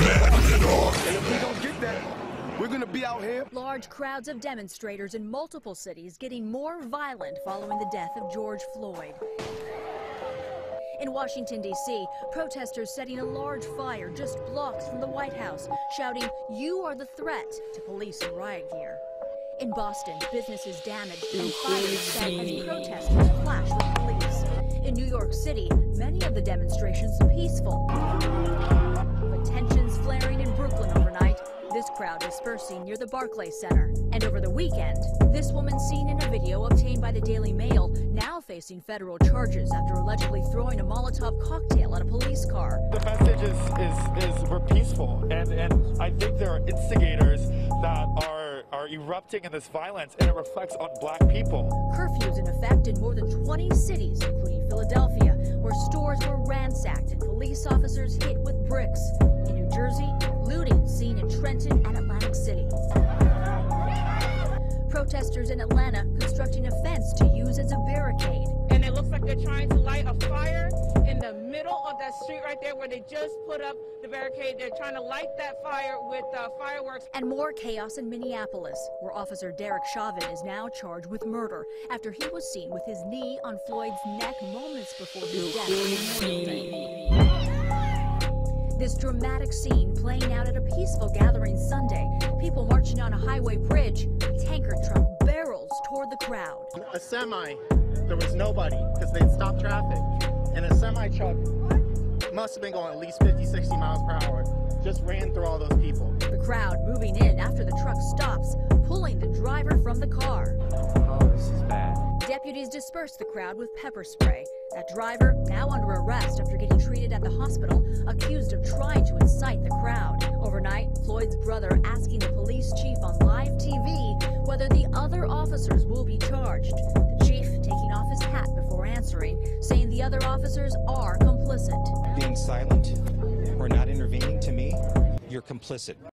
And if we don't get that, we're gonna be out here. Large crowds of demonstrators in multiple cities getting more violent following the death of George Floyd. In Washington, D.C., protesters setting a large fire just blocks from the White House, shouting, "You are the threat," to police in riot gear. In Boston, businesses damaged and fires set as protesters clash with police. In New York City, many of the demonstrations peaceful. But tensions flaring in Brooklyn overnight, this crowd dispersing near the Barclays Center. And over the weekend, this woman seen in a video obtained by the Daily Mail now facing federal charges after allegedly throwing a Molotov cocktail at a police car. The message is we're peaceful, and I think there are instigators that are erupting in this violence, and it reflects on black people. Curfews in effect in more than 20 cities, including Philadelphia, where stores were ransacked and police officers hit with bricks. In New Jersey, looting seen in Trenton and Atlantic City. Protesters in Atlanta constructing a fence to use as a barricade. And it looks like they're trying to light a fire in the middle of that street right there where they just put up the barricade. They're trying to light that fire with fireworks. And more chaos in Minneapolis, where Officer Derek Chauvin is now charged with murder after he was seen with his knee on Floyd's neck moments before his death. This dramatic scene playing out at a peaceful gathering Sunday. People marching on a highway bridge. A tanker truck barrels toward the crowd. A semi, there was nobody because they'd stopped traffic. And a semi truck must have been going at least 50, 60 miles per hour. Just ran through all those people. The crowd moving in after the truck stops, pulling the driver from the car. Oh, this is bad. Deputies dispersed the crowd with pepper spray. That driver, now under arrest after getting treated at the hospital, accused of trying to incite the crowd. Overnight, Floyd's brother asking the police chief on live TV whether the other officers will be charged. The chief taking off his hat before answering, saying the other officers are complicit. Being silent or not intervening, to me, you're complicit.